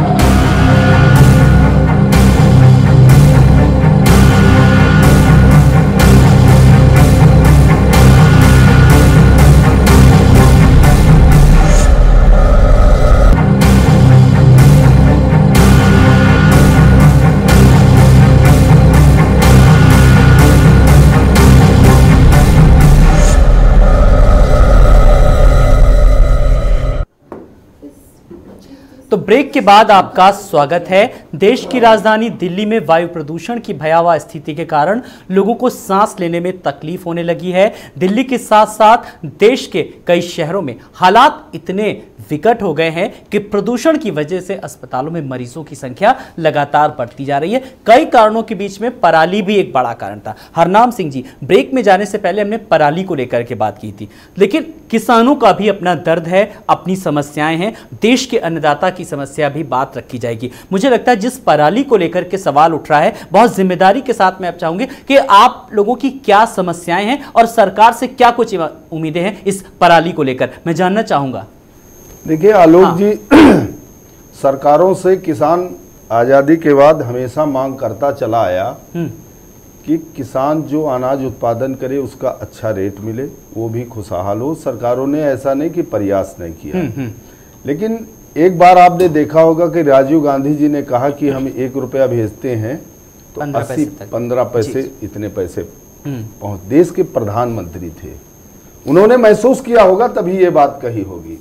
तो ब्रेक के बाद आपका स्वागत है। देश की राजधानी दिल्ली में वायु प्रदूषण की भयावह स्थिति के कारण लोगों को सांस लेने में तकलीफ होने लगी है। दिल्ली के साथ साथ देश के कई शहरों में हालात इतने विकट हो गए हैं कि प्रदूषण की वजह से अस्पतालों में मरीजों की संख्या लगातार बढ़ती जा रही है। कई कारणों के बीच में पराली भी एक बड़ा कारण था। हरनाम सिंह जी, ब्रेक में जाने से पहले हमने पराली को लेकर के बात की थी, लेकिन किसानों का भी अपना दर्द है, अपनी समस्याएं हैं, देश के अन्नदाता की समस्या भी बात रखी जाएगी। मुझे लगता है जिस पराली को लेकर के सवाल उठ रहा है, बहुत जिम्मेदारी के साथ मैं आप चाहूंगी कि आप लोगों की क्या समस्याएं हैं और सरकार से क्या कुछ उम्मीदें हैं इस पराली को लेकर, मैं जानना चाहूंगा। देखिए आलोक हाँ। जी, सरकारों से किसान आज़ादी के बाद हमेशा मांग करता चला आया कि किसान जो अनाज उत्पादन करे उसका अच्छा रेट मिले, वो भी खुशहाल हो। सरकारों ने ऐसा नहीं कि प्रयास नहीं किया, लेकिन एक बार आपने देखा होगा कि राजीव गांधी जी ने कहा कि हम एक रुपया भेजते हैं तो अस्सी पंद्रह पैसे इतने पैसे पहुंच। देश के प्रधानमंत्री थे, उन्होंने महसूस किया होगा तभी ये बात कही होगी।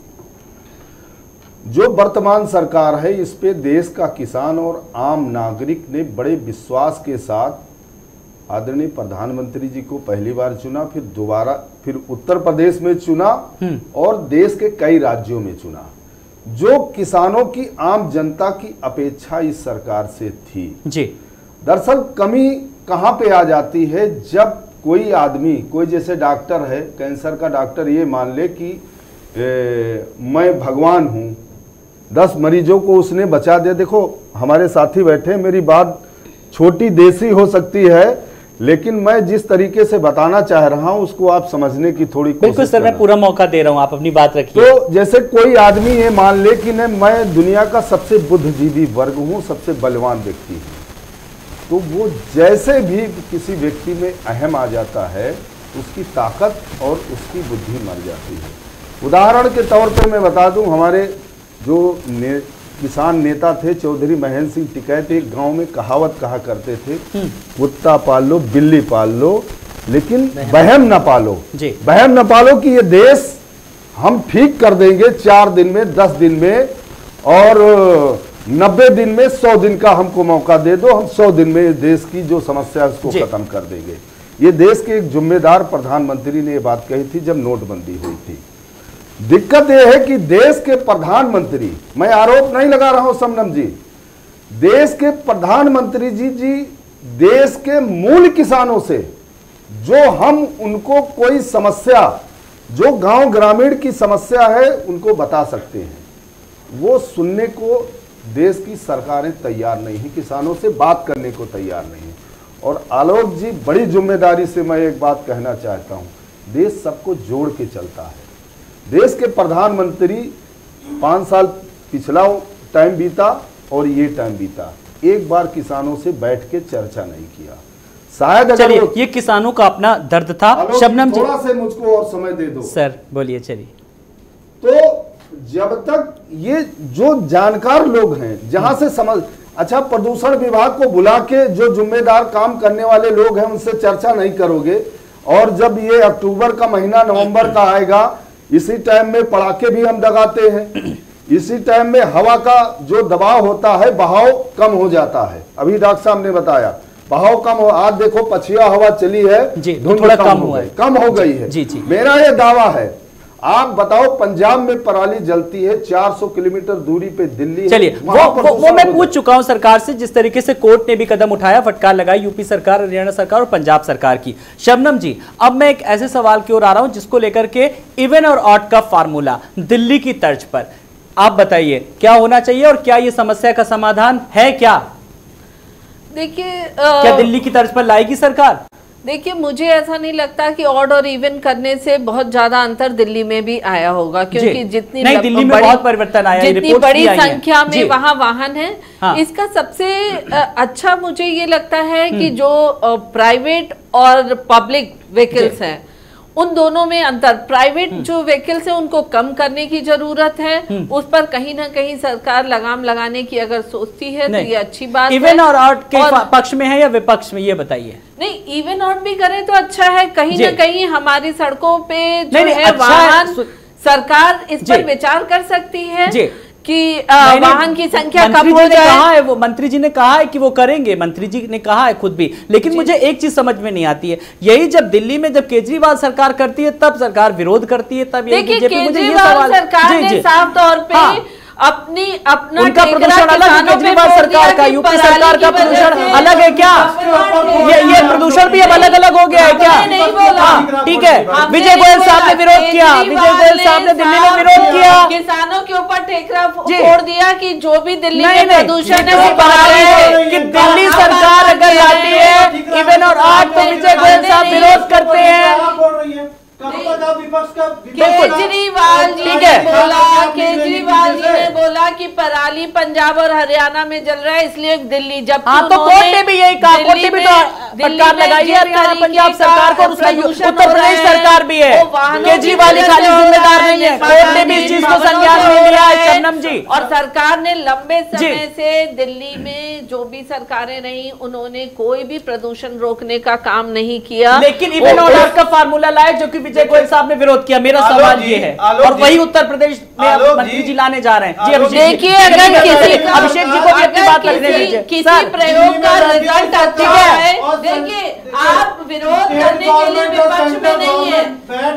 जो वर्तमान सरकार है इस पे देश का किसान और आम नागरिक ने बड़े विश्वास के साथ आदरणीय प्रधानमंत्री जी को पहली बार चुना, फिर दोबारा फिर उत्तर प्रदेश में चुना और देश के कई राज्यों में चुना। जो किसानों की आम जनता की अपेक्षा इस सरकार से थी जी। दरअसल कमी कहां पे आ जाती है, जब कोई आदमी, कोई जैसे डॉक्टर है, कैंसर का डॉक्टर ये मान ले कि ए, मैं भगवान हूं, दस मरीजों को उसने बचा दिया। देखो हमारे साथी बैठे, मेरी बात छोटी देसी हो सकती है, लेकिन मैं जिस तरीके से बताना चाह रहा हूं उसको आप समझने की थोड़ी कोशिश। बिल्कुल सर, मैं पूरा मौका दे रहा हूं, आप अपनी बात रखिए। तो जैसे कोई आदमी ये मान ले कि न मैं दुनिया का सबसे बुद्धिजीवी वर्ग हूं, सबसे बलवान व्यक्ति हूं, तो वो जैसे भी किसी व्यक्ति में अहम आ जाता है उसकी ताकत और उसकी बुद्धि मर जाती है। उदाहरण के तौर पर मैं बता दूं, हमारे जो ने, किसान नेता थे चौधरी महेंद्र सिंह टिकैत, एक गांव में कहावत कहा करते थे, कुत्ता पाल लो बिल्ली पाल लो लेकिन बहम न पालो। बहम न पालो कि ये देश हम ठीक कर देंगे चार दिन में, दस दिन में, और नब्बे दिन में, सौ दिन का हमको मौका दे दो, हम सौ दिन में देश की जो समस्या है उसको खत्म कर देंगे। ये देश के एक जिम्मेदार प्रधानमंत्री ने ये बात कही थी जब नोटबंदी हुई थी। दिक्कत यह है कि देश के प्रधानमंत्री, मैं आरोप नहीं लगा रहा हूं शबनम जी, देश के प्रधानमंत्री जी जी देश के मूल किसानों से जो हम उनको कोई समस्या, जो गांव ग्रामीण की समस्या है उनको बता सकते हैं, वो सुनने को देश की सरकारें तैयार नहीं है, किसानों से बात करने को तैयार नहीं है। और आलोक जी, बड़ी जिम्मेदारी से मैं एक बात कहना चाहता हूं, देश सबको जोड़ के चलता है। देश के प्रधानमंत्री पांच साल पिछला टाइम बीता और ये टाइम बीता, एक बार किसानों से बैठ के चर्चा नहीं किया। शायद चलिए, ये किसानों का अपना दर्द था। शबनम जी, थोड़ा से मुझको और समय दे दो सर, बोलिए। चलिए, तो जब तक ये जो जानकार लोग हैं, जहां से समझ, अच्छा, प्रदूषण विभाग को बुला के जो जिम्मेदार काम करने वाले लोग हैं उनसे चर्चा नहीं करोगे, और जब ये अक्टूबर का महीना नवंबर का आएगा, इसी टाइम में पटाखे भी हम दगाते हैं, इसी टाइम में हवा का जो दबाव होता है बहाव कम हो जाता है। अभी डॉक्टर साहब ने बताया बहाव कम हो, आज देखो पछिया हवा चली है, धुंध थोड़ा कम हुआ है, कम हो गई है। जी जी। मेरा ये दावा है, आप बताओ पंजाब में पराली जलती है, चार सौ किलोमीटर दूरी पे दिल्ली। चलिए वो, वो, वो मैं पूछ चुका हूं सरकार से, जिस तरीके से कोर्ट ने भी कदम उठाया, फटकार लगाई यूपी सरकार, हरियाणा सरकार और पंजाब सरकार की। शबनम जी, अब मैं एक ऐसे सवाल की ओर आ रहा हूं जिसको लेकर के इवन और ऑड का फार्मूला दिल्ली की तर्ज पर, आप बताइए क्या होना चाहिए और क्या ये समस्या का समाधान है? क्या देखिए, क्या दिल्ली की तर्ज पर लाएगी सरकार? देखिए, मुझे ऐसा नहीं लगता कि ऑड और इवन करने से बहुत ज्यादा अंतर दिल्ली में भी आया होगा, क्योंकि जितनी नहीं, दिल्ली में बहुत परिवर्तन आया, जितनी बड़ी संख्या में वहाँ वाहन है। हाँ। इसका सबसे अच्छा मुझे ये लगता है कि जो प्राइवेट और पब्लिक व्हीकल्स हैं उन दोनों में अंतर, प्राइवेट जो व्हीकल्स है उनको कम करने की जरूरत है, उस पर कहीं ना कहीं सरकार लगाम लगाने की अगर सोचती है तो ये अच्छी बात है। इवन और ऑड के पक्ष में है या विपक्ष में, ये बताइए। नहीं, इवन ऑड भी करें तो अच्छा है, कहीं ना कहीं हमारी सड़कों पे जो नहीं, है अच्छा वाहन, सरकार इस पर विचार कर सकती है कि वाहन की संख्या कम हो जाए। कहा है वो, मंत्री जी ने कहा है कि वो करेंगे, मंत्री जी ने कहा है खुद भी, लेकिन मुझे एक चीज समझ में नहीं आती है, यही जब दिल्ली में जब केजरीवाल सरकार करती है तब सरकार विरोध करती है, तब ये बीजेपी, मुझे ये सवाल, सरकार ने साफ तौर पे हाँ। अपनी अपना उनका प्रदूषण अलग है, केजरीवाल सरकार का, यूपी सरकार का प्रदूषण अलग है क्या? ये ये प्रदूषण भी अब अलग अलग हो गया है क्या? हाँ, ठीक है। विजय गोयल साहब ने विरोध किया, विजय गोयल साहब ने दिल्ली में विरोध किया, किसानों के ऊपर ठेकरा फोड़ दिया कि जो भी दिल्ली में प्रदूषण है वो पराली है, कि दिल्ली सरकार अगर लाती है इवन और आठ तो विजय गोयल साहब विरोध करते हैं। केजरीवाल जी ने बोला केजरीवाल जी ने बोला कि पराली पंजाब और हरियाणा में जल रहा है, इसलिए दिल्ली, जब हाँ, तो कोर्ट ने भी यही कहा, कोर्ट ने भी तो फटकार लगाई है हरियाणा पंजाब सरकार को, उत्तर प्रदेश सरकार भी है, केजरीवाल खाली जिम्मेदार नहीं है, कोर्ट ने भी इस चीज को संज्ञान में लिया है। शबनम जी, और सरकार ने लंबे समय से दिल्ली में जो भी सरकारें रही उन्होंने कोई भी प्रदूषण रोकने का काम नहीं किया, लेकिन इवन और ऑड का फार्मूला लाए जो कि विजय गोयल साहब ने विरोध किया। मेरा सवाल ये है, और वही उत्तर प्रदेश में मंत्री जी लाने जा रहे हैं। जी अभिषेक, देखिए अगर किसी अभिषेक जी को भी अपनी बात रखने दीजिए। किसी प्रयोग का रिजल्ट अच्छा है, देखिए आप विरोध करने के लिए विपक्ष में नहीं है,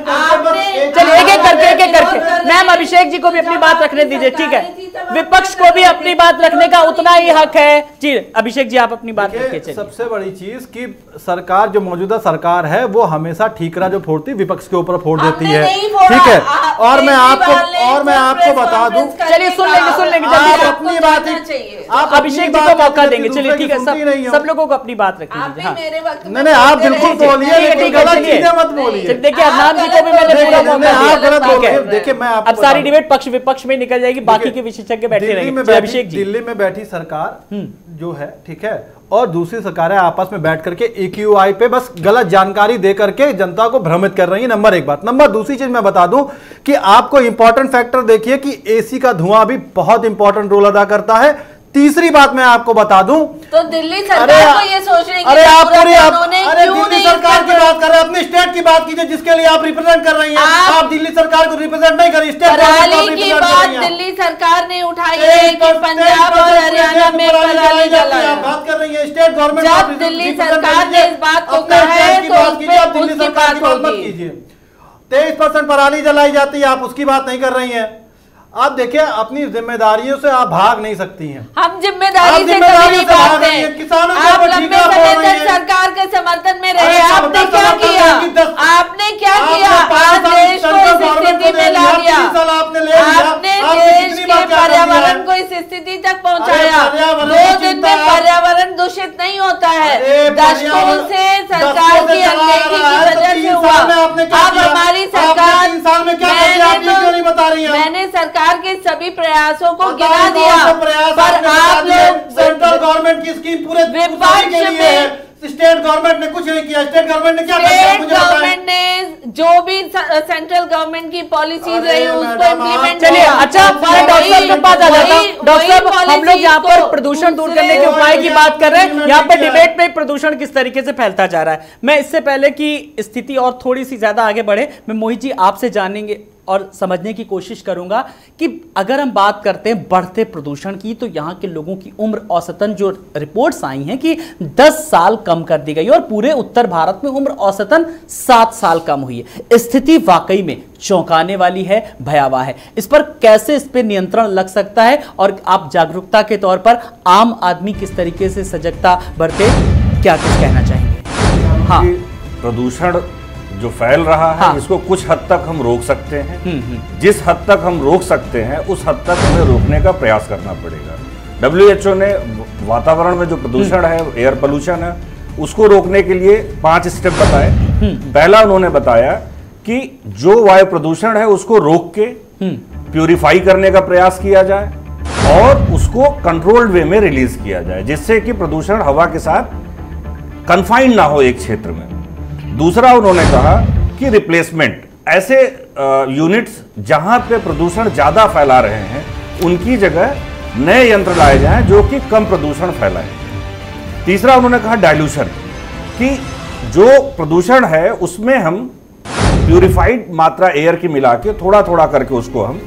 आपने चलिए एक एक करके एक एक करके मैम अभिषेक जी को भी अपनी बात रखने दीजिए, ठीक है? विपक्ष को भी अपनी बात रखने का उतना ही हक है। जी अभिषेक जी आप अपनी बात रखिए। सबसे बड़ी चीज कि सरकार जो मौजूदा सरकार है वो हमेशा ठीकरा जो फोड़ती विपक्ष के ऊपर फोड़ देती है, ठीक है? और मैं आपको और मैं आपको बता दूं, चलिए सुन लेंगे सुन लेंगे आप अपनी बात ही, आप अभिषेक जी को मौका देंगे। चलिए ठीक है, सब सब लोगों को अपनी बात रखनी चाहिए। नहीं नहीं आप बिल्कुल बोलिए, गलत चीजें मत बोलिए। देखिए अरमान जी को भी मैंने पूरा मौका दिया। देखिए मैं अब सारी डिबेट पक्ष विपक्ष में निकल जाएगी, बाकी के विशेषज्ञ बैठे रहेंगे। अभिषेक जी, दिल्ली में बैठी सरकार जो है, ठीक है, और दूसरी सरकारें आपस में बैठ करके ए क्यू आई पे बस गलत जानकारी दे करके जनता को भ्रमित कर रही है। नंबर एक बात। नंबर दूसरी चीज मैं बता दूं कि आपको इंपॉर्टेंट फैक्टर देखिए कि एसी का धुआं भी बहुत इंपॉर्टेंट रोल अदा करता है। तीसरी बात मैं आपको बता दूं, तो दिल्ली सरकार को ये सोचने की अरे आप पूरी आप अरे दिल्ली सरकार की बात कर रहे हैं, अपनी स्टेट की बात कीजिए जिसके लिए आप रिप्रेजेंट कर रही हैं। आप, आप दिल्ली सरकार को रिप्रेजेंट नहीं करिए, स्टेट पराली की बात दिल्ली सरकार ने उठाई है कि पंजाब और हरियाणा में पराली जलाया, बात कर रही है स्टेट गवर्नमेंट। जब दिल्ली सरकार ने इस बात को कहा है तो उस पे दिल्ली सरकार की बात मत कीजिए। तेईस परसेंट पराली जलाई जाती है, आप उसकी बात नहीं कर रही हैं। आप देखिए अपनी जिम्मेदारियों से आप भाग नहीं सकती हैं। हम जिम्मेदारी से कभी नहीं भागते हैं। किसानों आप लंबे समय तक सरकार के समर्थन में रहे, आपने क्या किया? आपने क्या किया? आज देश को इस स्थिति में ला दिया, आपने देश के पर्यावरण को इस स्थिति तक पहुंचाया। दो दिन में पर्यावरण दूषित नहीं होता है, दशकों से सरकार की अनदेखी की वजह से हुआ। अब हमारी सरकार, मैंने सरकार के सभी प्रयासों को गिना दिया, पर आप लोग सेंट्रल गवर्नमेंट की स्कीम पूरे विपक्ष में स्टेट गवर्नमेंट ने कुछ नहीं किया। स्टेट गवर्नमेंट ने क्या किया? स्टेट गवर्नमेंट ने जो भी सेंट्रल गवर्नमेंट की पॉलिसीज रही उसको इम्प्लीमेंट। चलिए, अच्छा मैं डॉक्टर साहब के पास आ जाता हूं। डॉक्टर साहब, हम लोग यहाँ पर प्रदूषण दूर करने के उपाय की बात कर रहे हैं, यहाँ पे डिबेट में प्रदूषण किस तरीके से फैलता जा रहा है। मैं इससे पहले की स्थिति और थोड़ी सी ज्यादा आगे बढ़े, मैं मोहित जी आपसे जानेंगे और समझने की कोशिश करूंगा कि अगर हम बात करते हैं बढ़ते प्रदूषण की, तो यहाँ के लोगों की उम्र औसतन जो रिपोर्ट्स आई हैं कि दस साल कम कर दी गई और पूरे उत्तर भारत में उम्र औसतन सात साल कम हुई है। स्थिति वाकई में चौंकाने वाली है, भयावह है। इस पर कैसे इस पर नियंत्रण लग सकता है और आप जागरूकता के तौर पर आम आदमी किस तरीके से सजगता बरते, क्या कुछ कहना चाहेंगे? हाँ, प्रदूषण जो फैल रहा है, हाँ। इसको कुछ हद तक हम रोक सकते हैं। जिस हद तक हम रोक सकते हैं उस हद तक हमें रोकने का प्रयास करना पड़ेगा। डब्ल्यू एच ओ ने वातावरण में जो प्रदूषण है, एयर पोल्यूशन है, उसको रोकने के लिए पांच स्टेप बताए। पहला उन्होंने बताया कि जो वायु प्रदूषण है उसको रोक के प्यूरिफाई करने का प्रयास किया जाए और उसको कंट्रोल्ड वे में रिलीज किया जाए, जिससे कि प्रदूषण हवा के साथ कन्फाइंड ना हो एक क्षेत्र में। दूसरा उन्होंने कहा कि रिप्लेसमेंट, ऐसे यूनिट्स जहां पे प्रदूषण ज्यादा फैला रहे हैं उनकी जगह नए यंत्र लाए जाएं जो कि कम प्रदूषण फैलाएं। तीसरा उन्होंने कहा डाइल्यूशन, कि जो प्रदूषण है उसमें हम प्यूरिफाइड मात्रा एयर की मिला के थोड़ा थोड़ा करके उसको हम।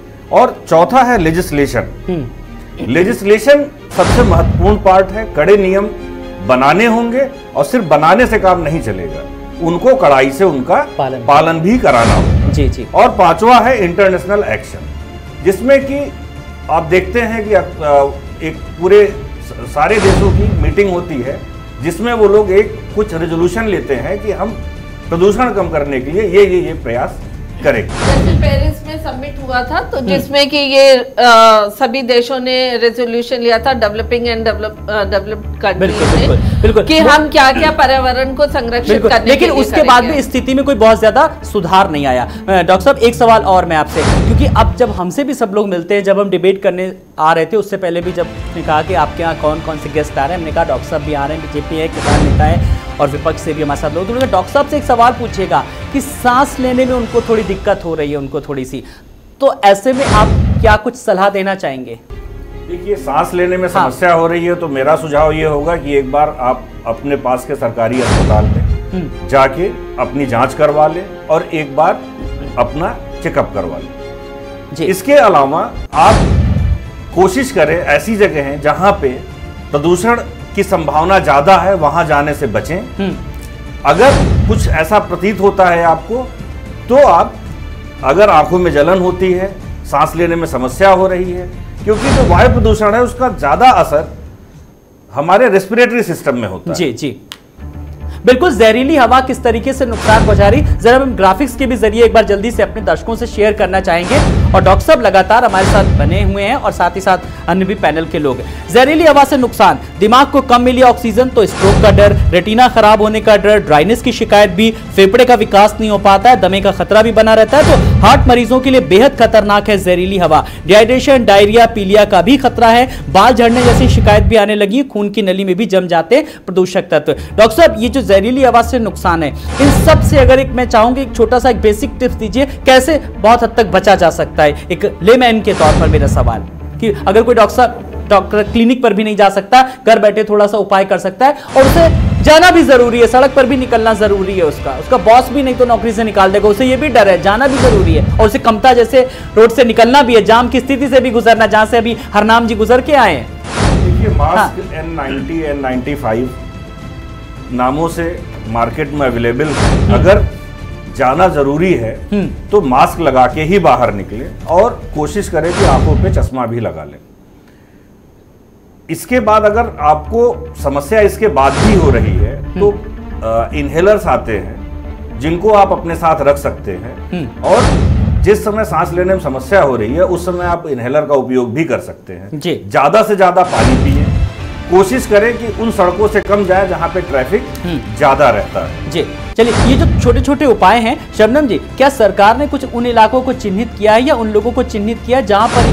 और चौथा है लेजिस्लेशन। लेजिस्लेशन सबसे महत्वपूर्ण पार्ट है। कड़े नियम बनाने होंगे और सिर्फ बनाने से काम नहीं चलेगा, उनको कड़ाई से उनका पालन, पालन भी कराना होगा। जी जी। और पांचवा है इंटरनेशनल एक्शन, जिसमें कि आप देखते हैं कि एक पूरे सारे देशों की मीटिंग होती है जिसमें वो लोग एक कुछ रेजोल्यूशन लेते हैं कि हम प्रदूषण कम करने के लिए ये ये ये प्रयास करेंगे। जैसे पेरिस में समिट हुआ था, तो जिसमें कि ये आ, सभी देशों ने रेजोल्यूशन लिया था developing and develop developed countries में कि हम क्या क्या पर्यावरण को संरक्षित करने, लेकिन उसके बाद भी स्थिति में कोई बहुत ज्यादा सुधार नहीं आया। डॉक्टर साहब, एक सवाल और मैं आपसे, क्योंकि अब जब हमसे भी सब लोग मिलते हैं, जब हम डिबेट करने आ रहे थे उससे पहले भी जब ने कहा कि आपके यहाँ कौन कौन से गेस्ट आ रहे हैं, हमने कहा डॉक्टर साहब भी आ रहे हैं, बीजेपी है, किसान नेता है और विपक्ष से भी हमारे साथ लोग। तो डॉक्टर साहब से एक सवाल पूछेगा कि सांस लेने में उनको थोड़ी दिक्कत हो रही है, उनको थोड़ी सी, तो ऐसे में आप क्या कुछ सलाह देना चाहेंगे? देखिए, सांस लेने में समस्या हाँ। हो रही है तो मेरा सुझाव ये होगा कि एक बार आप अपने पास के सरकारी अस्पताल में जाके अपनी जांच करवा लें और एक बार अपना चेकअप करवा लें जी। इसके अलावा आप कोशिश करें ऐसी जगह हैं जहां पे प्रदूषण की संभावना ज्यादा है, वहां जाने से बचें। अगर कुछ ऐसा प्रतीत होता है आपको, तो आप, अगर आंखों में जलन होती है, सांस लेने में समस्या हो रही है, क्योंकि जो वायु प्रदूषण है उसका ज्यादा असर हमारे रेस्पिरेटरी सिस्टम में होता है। जी जी, बिल्कुल। जहरीली हवा किस तरीके से नुकसान पहुंचा रही, जरा हम ग्राफिक्स के भी जरिए एक बार जल्दी से अपने दर्शकों से शेयर करना चाहेंगे। और डॉक्टर साहब लगातार हमारे साथ बने हुए हैं और साथ ही साथ अन्य भी पैनल के लोग। जहरीली हवा से नुकसान, दिमाग को कम मिली ऑक्सीजन तो स्ट्रोक का डर, रेटिना खराब होने का डर, ड्राइनेस की शिकायत भी, फेफड़े का विकास नहीं हो पाता है, दमे का खतरा भी बना रहता है। तो हार्ट मरीजों के लिए बेहद खतरनाक है जहरीली हवा। डिहाइड्रेशन, डायरिया, पीलिया का भी खतरा है। बाल झड़ने जैसी शिकायत भी आने लगी, खून की नली में भी जम जाते प्रदूषक तत्व। डॉक्टर साहब, ये जो जहरीली हवा से नुकसान है, इन सब से अगर एक मैं चाहूंगी एक छोटा सा एक बेसिक टिप्स दीजिए, कैसे बहुत हद तक बचा जा सकता है, एक लेमैन के तौर पर मेरा सवाल, कि अगर कोई डॉक्टर साहब डॉक्टर क्लिनिक पर भी नहीं जा सकता, घर बैठे थोड़ा सा उपाय कर सकता है, और उसे जाना भी जरूरी है, सड़क पर भी निकलना जरूरी है, उसका उसका बॉस भी नहीं तो नौकरी से निकाल देगा, उसे ये भी डर है, जाना भी जरूरी है, और उसे कमता जैसे रोड से निकलना भी है, जाम की स्थिति से भी गुजरना, जहां से अभी हरनाम जी गुजर के आए हैं। देखिए, mask N ninety, N ninety five नामों से मार्केट में अवेलेबल है। अगर जाना जरूरी है तो मास्क लगा के ही बाहर निकले और कोशिश करें कि आंखों पे चश्मा भी लगा लें। इसके बाद अगर आपको समस्या इसके बाद भी हो रही है तो इनहेलर्स आते हैं जिनको आप अपने साथ रख सकते हैं, और जिस समय सांस लेने में समस्या हो रही है उस समय आप इनहेलर का उपयोग भी कर सकते हैं। ज्यादा से ज्यादा पानी पिए, कोशिश करें कि उन सड़कों से कम जाए जहां पे ट्रैफिक ज्यादा रहता है। जी, चलिए, ये जो छोटे छोटे उपाय हैं, शबनम जी, क्या सरकार ने कुछ उन इलाकों को चिन्हित किया है या उन लोगों को चिन्हित किया जहां पर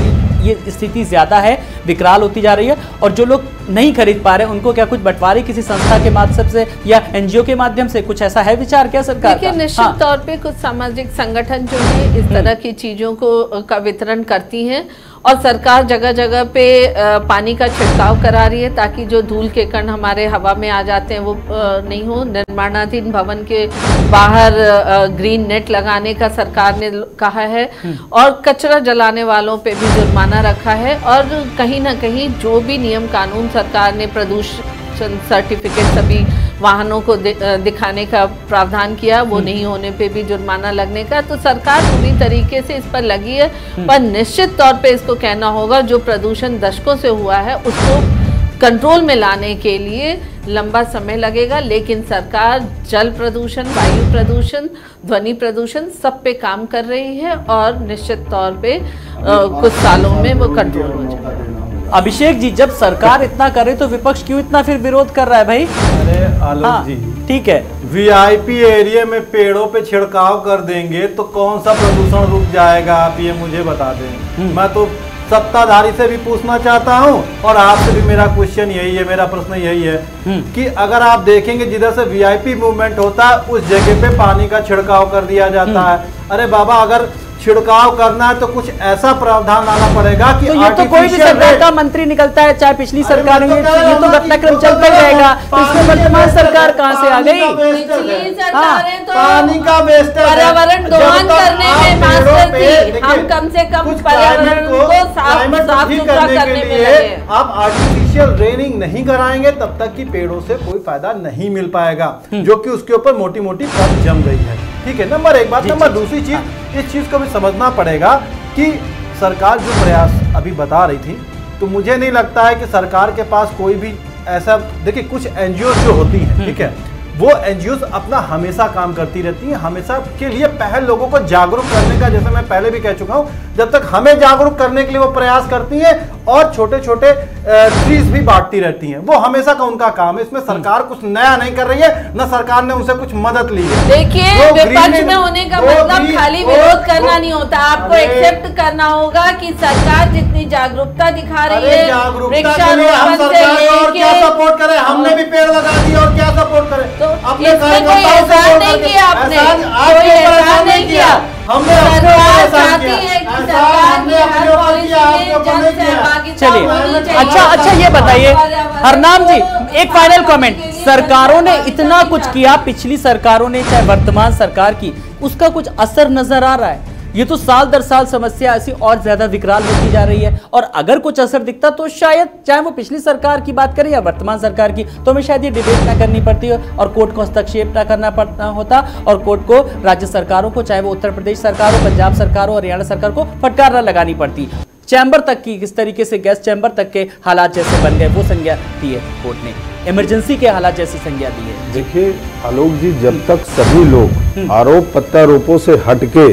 ये स्थिति ज्यादा है, विकराल होती जा रही है, और जो लोग नहीं खरीद पा रहे उनको क्या कुछ बंटवारे किसी संस्था के माध्यम से या एनजीओ के माध्यम से, कुछ ऐसा है विचार क्या सरकार देखिए, का? निश्चित हाँ। तौर पे कुछ सामाजिक संगठन जो है इस तरह की चीजों को का वितरण करती हैं, और सरकार जगह जगह पे पानी का छिड़काव करा रही है ताकि जो धूल के कण हमारे हवा में आ जाते हैं वो नहीं हो। निर्माणाधीन भवन के बाहर ग्रीन नेट लगाने का सरकार ने कहा है, और कचरा जलाने वालों पे भी जुर्माना रखा है, और कहीं ना कहीं जो भी नियम कानून सरकार ने प्रदूषण सर्टिफिकेट सभी वाहनों को दि, दिखाने का प्रावधान किया, वो नहीं होने पे भी जुर्माना लगने का। तो सरकार पूरी तरीके से इस पर लगी है, पर निश्चित तौर पे इसको कहना होगा जो प्रदूषण दशकों से हुआ है उसको कंट्रोल में लाने के लिए लंबा समय लगेगा, लेकिन सरकार जल प्रदूषण, वायु प्रदूषण, ध्वनि प्रदूषण सब पे काम कर रही है, और निश्चित तौर पे आ, कुछ सालों में वो कंट्रोल हो जाएगा। अभिषेक जी, जब सरकार इतना करे तो विपक्ष क्यों इतना फिर विरोध कर रहा है भाई? अरे आलोक हाँ, जी, ठीक है, वीआईपी एरिया में पेड़ों पे छिड़काव कर देंगे तो कौन सा प्रदूषण रुक जाएगा, आप ये मुझे बता दें। मैं तो सत्ताधारी से भी पूछना चाहता हूं, और आपसे भी मेरा क्वेश्चन यही है, मेरा प्रश्न यही है कि अगर आप देखेंगे जिधर से वीआईपी मूवमेंट होता है उस जगह पे पानी का छिड़काव कर दिया जाता है। अरे बाबा, अगर छिड़काव करना है तो कुछ ऐसा प्रावधान लाना पड़ेगा कि तो ये तो कोई भी सरकार का मंत्री निकलता है, चाहे पिछली सरकार में, ये तो घटनाक्रम चलता ही रहेगा। तो इसमें वर्तमान सरकार कहाँ से आ गई? पिछली सरकारें तो पानी का वेस्टेज, पर्यावरण दोहन करने में मास्टर थी, हम कम से कम पर्यावरण को साफ साफ सुथरा करने में लगे। आप आर्टिफिशियल रेनिंग नहीं कराएंगे तब तक कि पेड़ों से कोई फायदा नहीं मिल पाएगा, जो कि उसके ऊपर मोटी मोटी परत जम गई है। ठीक है, नंबर एक बात। नंबर दूसरी चीज, इस चीज को भी समझना पड़ेगा कि सरकार जो प्रयास अभी बता रही थी, तो मुझे नहीं लगता है कि सरकार के पास कोई भी ऐसा, देखिए कुछ एनजीओ जो होती हैं, ठीक है, वो एनजीओ अपना हमेशा काम करती रहती हैं, हमेशा के लिए पहल लोगों को जागरूक करने का, जैसे मैं पहले भी कह चुका हूं, जब तक हमें जागरूक करने के लिए वो प्रयास करती हैं, और छोटे छोटे ट्रीज भी बांटती रहती हैं, वो हमेशा का उनका काम है। इसमें सरकार कुछ नया नहीं कर रही है, न सरकार ने उनसे कुछ मदद ली है। देखिए, विपक्ष में होने का मतलब खाली विरोध करना नहीं होता, आपको एक्सेप्ट करना होगा कि सरकार जितनी जागरूकता दिखा रही है, वृक्षारोपण से लेके, सपोर्ट करें, हमने भी पेड़ लगा दिए और क्या सपोर्ट करें, अपने कार्यकर्ताओं से एहसान नहीं किया, आपने कोई एहसान नहीं किया। हमने सरकार चाहती है कि सरकार ने हर पॉलिसी में जन सहभागिता चलिए, होनी चाहिए। अच्छा अच्छा ये बताइए हरनाम जी, एक फाइनल कमेंट, सरकारों ने इतना कुछ किया, पिछली सरकारों ने चाहे वर्तमान सरकार की, उसका कुछ असर नजर आ रहा है? ये तो साल दर साल समस्या ऐसी और ज्यादा विकराल होती जा रही है, और अगर कुछ असर दिखता तो शायद, चाहे वो पिछली सरकार की बात करें या वर्तमान सरकार की, तो हमें शायद ये डिबेट ना करनी पड़ती हो और कोर्ट को हस्तक्षेप ना करना पड़ता होता, और कोर्ट को राज्य सरकारों को, चाहे वो उत्तर प्रदेश सरकार हो, पंजाब सरकार हो, हरियाणा सरकार को फटकार ना लगानी पड़ती। चैम्बर तक की किस तरीके से गैस चैम्बर तक के हालात जैसे बन गए, वो संज्ञा दी है कोर्ट ने, इमरजेंसी के हालात जैसी संज्ञा दी है। देखिए आलोक जी, जब तक सभी लोग आरोप प्रत्यारोपों से हटके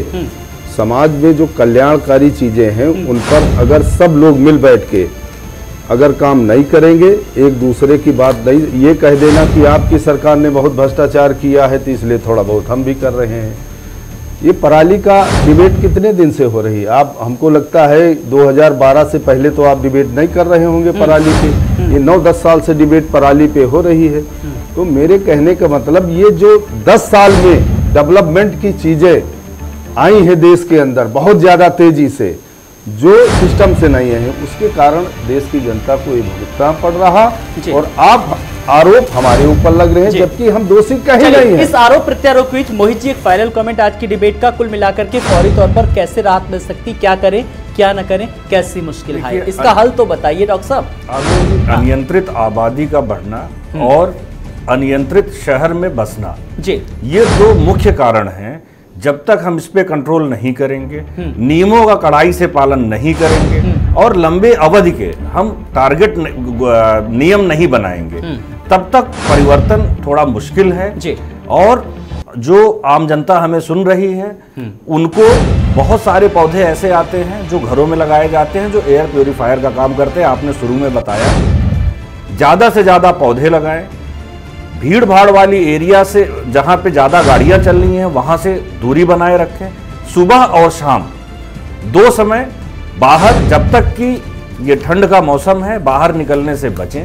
समाज में जो कल्याणकारी चीजें हैं उन पर अगर सब लोग मिल बैठ के अगर काम नहीं करेंगे, एक दूसरे की बात नहीं, ये कह देना कि आपकी सरकार ने बहुत भ्रष्टाचार किया है तो इसलिए थोड़ा बहुत हम भी कर रहे हैं। ये पराली का डिबेट कितने दिन से हो रही है? आप, हमको लगता है दो हज़ार बारह से पहले तो आप डिबेट नहीं कर रहे होंगे पराली पे, ये नौ दस साल से डिबेट पराली पे हो रही है। तो मेरे कहने का मतलब, ये जो दस साल में डेवलपमेंट की चीजें आई है देश के अंदर बहुत ज्यादा तेजी से, जो सिस्टम से नहीं है, उसके कारण देश की जनता को ये भुगतना पड़ रहा, और आप आरोप हमारे ऊपर लग रहे हैं जबकि हम दोषी कहीं नहीं हैं। इस आरोप प्रत्यारोप के बीच मोहित जी, एक फाइनल कमेंट आज की डिबेट का, कुल मिलाकर के फौरी तौर पर कैसे राहत मिल सकती, क्या करें क्या न करें, कैसी मुश्किल है, इसका हल तो बताइए डॉक्टर साहब। अनियंत्रित आबादी का बढ़ना और अनियंत्रित शहर में बसना, जी, ये दो मुख्य कारण हैं। जब तक हम इस पे कंट्रोल नहीं करेंगे, नियमों का कड़ाई से पालन नहीं करेंगे, और लंबे अवधि के हम टारगेट नियम नहीं बनाएंगे, तब तक परिवर्तन थोड़ा मुश्किल है जी। और जो आम जनता हमें सुन रही है, उनको बहुत सारे पौधे ऐसे आते हैं जो घरों में लगाए जाते हैं, जो एयर प्योरीफायर का काम करते हैं। आपने शुरू में बताया, ज्यादा से ज्यादा पौधे लगाएं, भीड़ भाड़ वाली एरिया से, जहां पे ज्यादा गाड़ियां चल रही हैं, वहां से दूरी बनाए रखें। सुबह और शाम दो समय बाहर जब तक कि ये ठंड का मौसम है बाहर निकलने से बचें।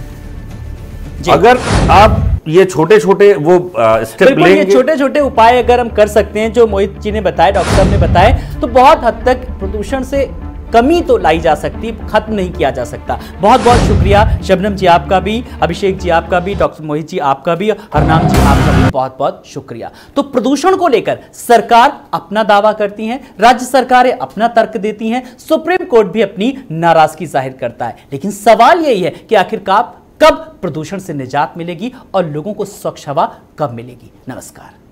अगर आप ये छोटे छोटे वो स्टेप बिल्कुल, लेंगे, ये छोटे छोटे उपाय अगर हम कर सकते हैं जो मोहित जी ने बताया, डॉक्टर साहब ने बताए, तो बहुत हद तक प्रदूषण से कमी तो लाई जा सकती, खत्म नहीं किया जा सकता। बहुत बहुत शुक्रिया शबनम जी आपका भी, अभिषेक जी आपका भी, डॉक्टर मोहित जी आपका भी, हरनाम जी आपका भी बहुत बहुत शुक्रिया। तो प्रदूषण को लेकर सरकार अपना दावा करती है, राज्य सरकारें अपना तर्क देती हैं, सुप्रीम कोर्ट भी अपनी नाराजगी जाहिर करता है, लेकिन सवाल यही है कि आखिरकार कब प्रदूषण से निजात मिलेगी और लोगों को स्वच्छ हवा कब मिलेगी। नमस्कार।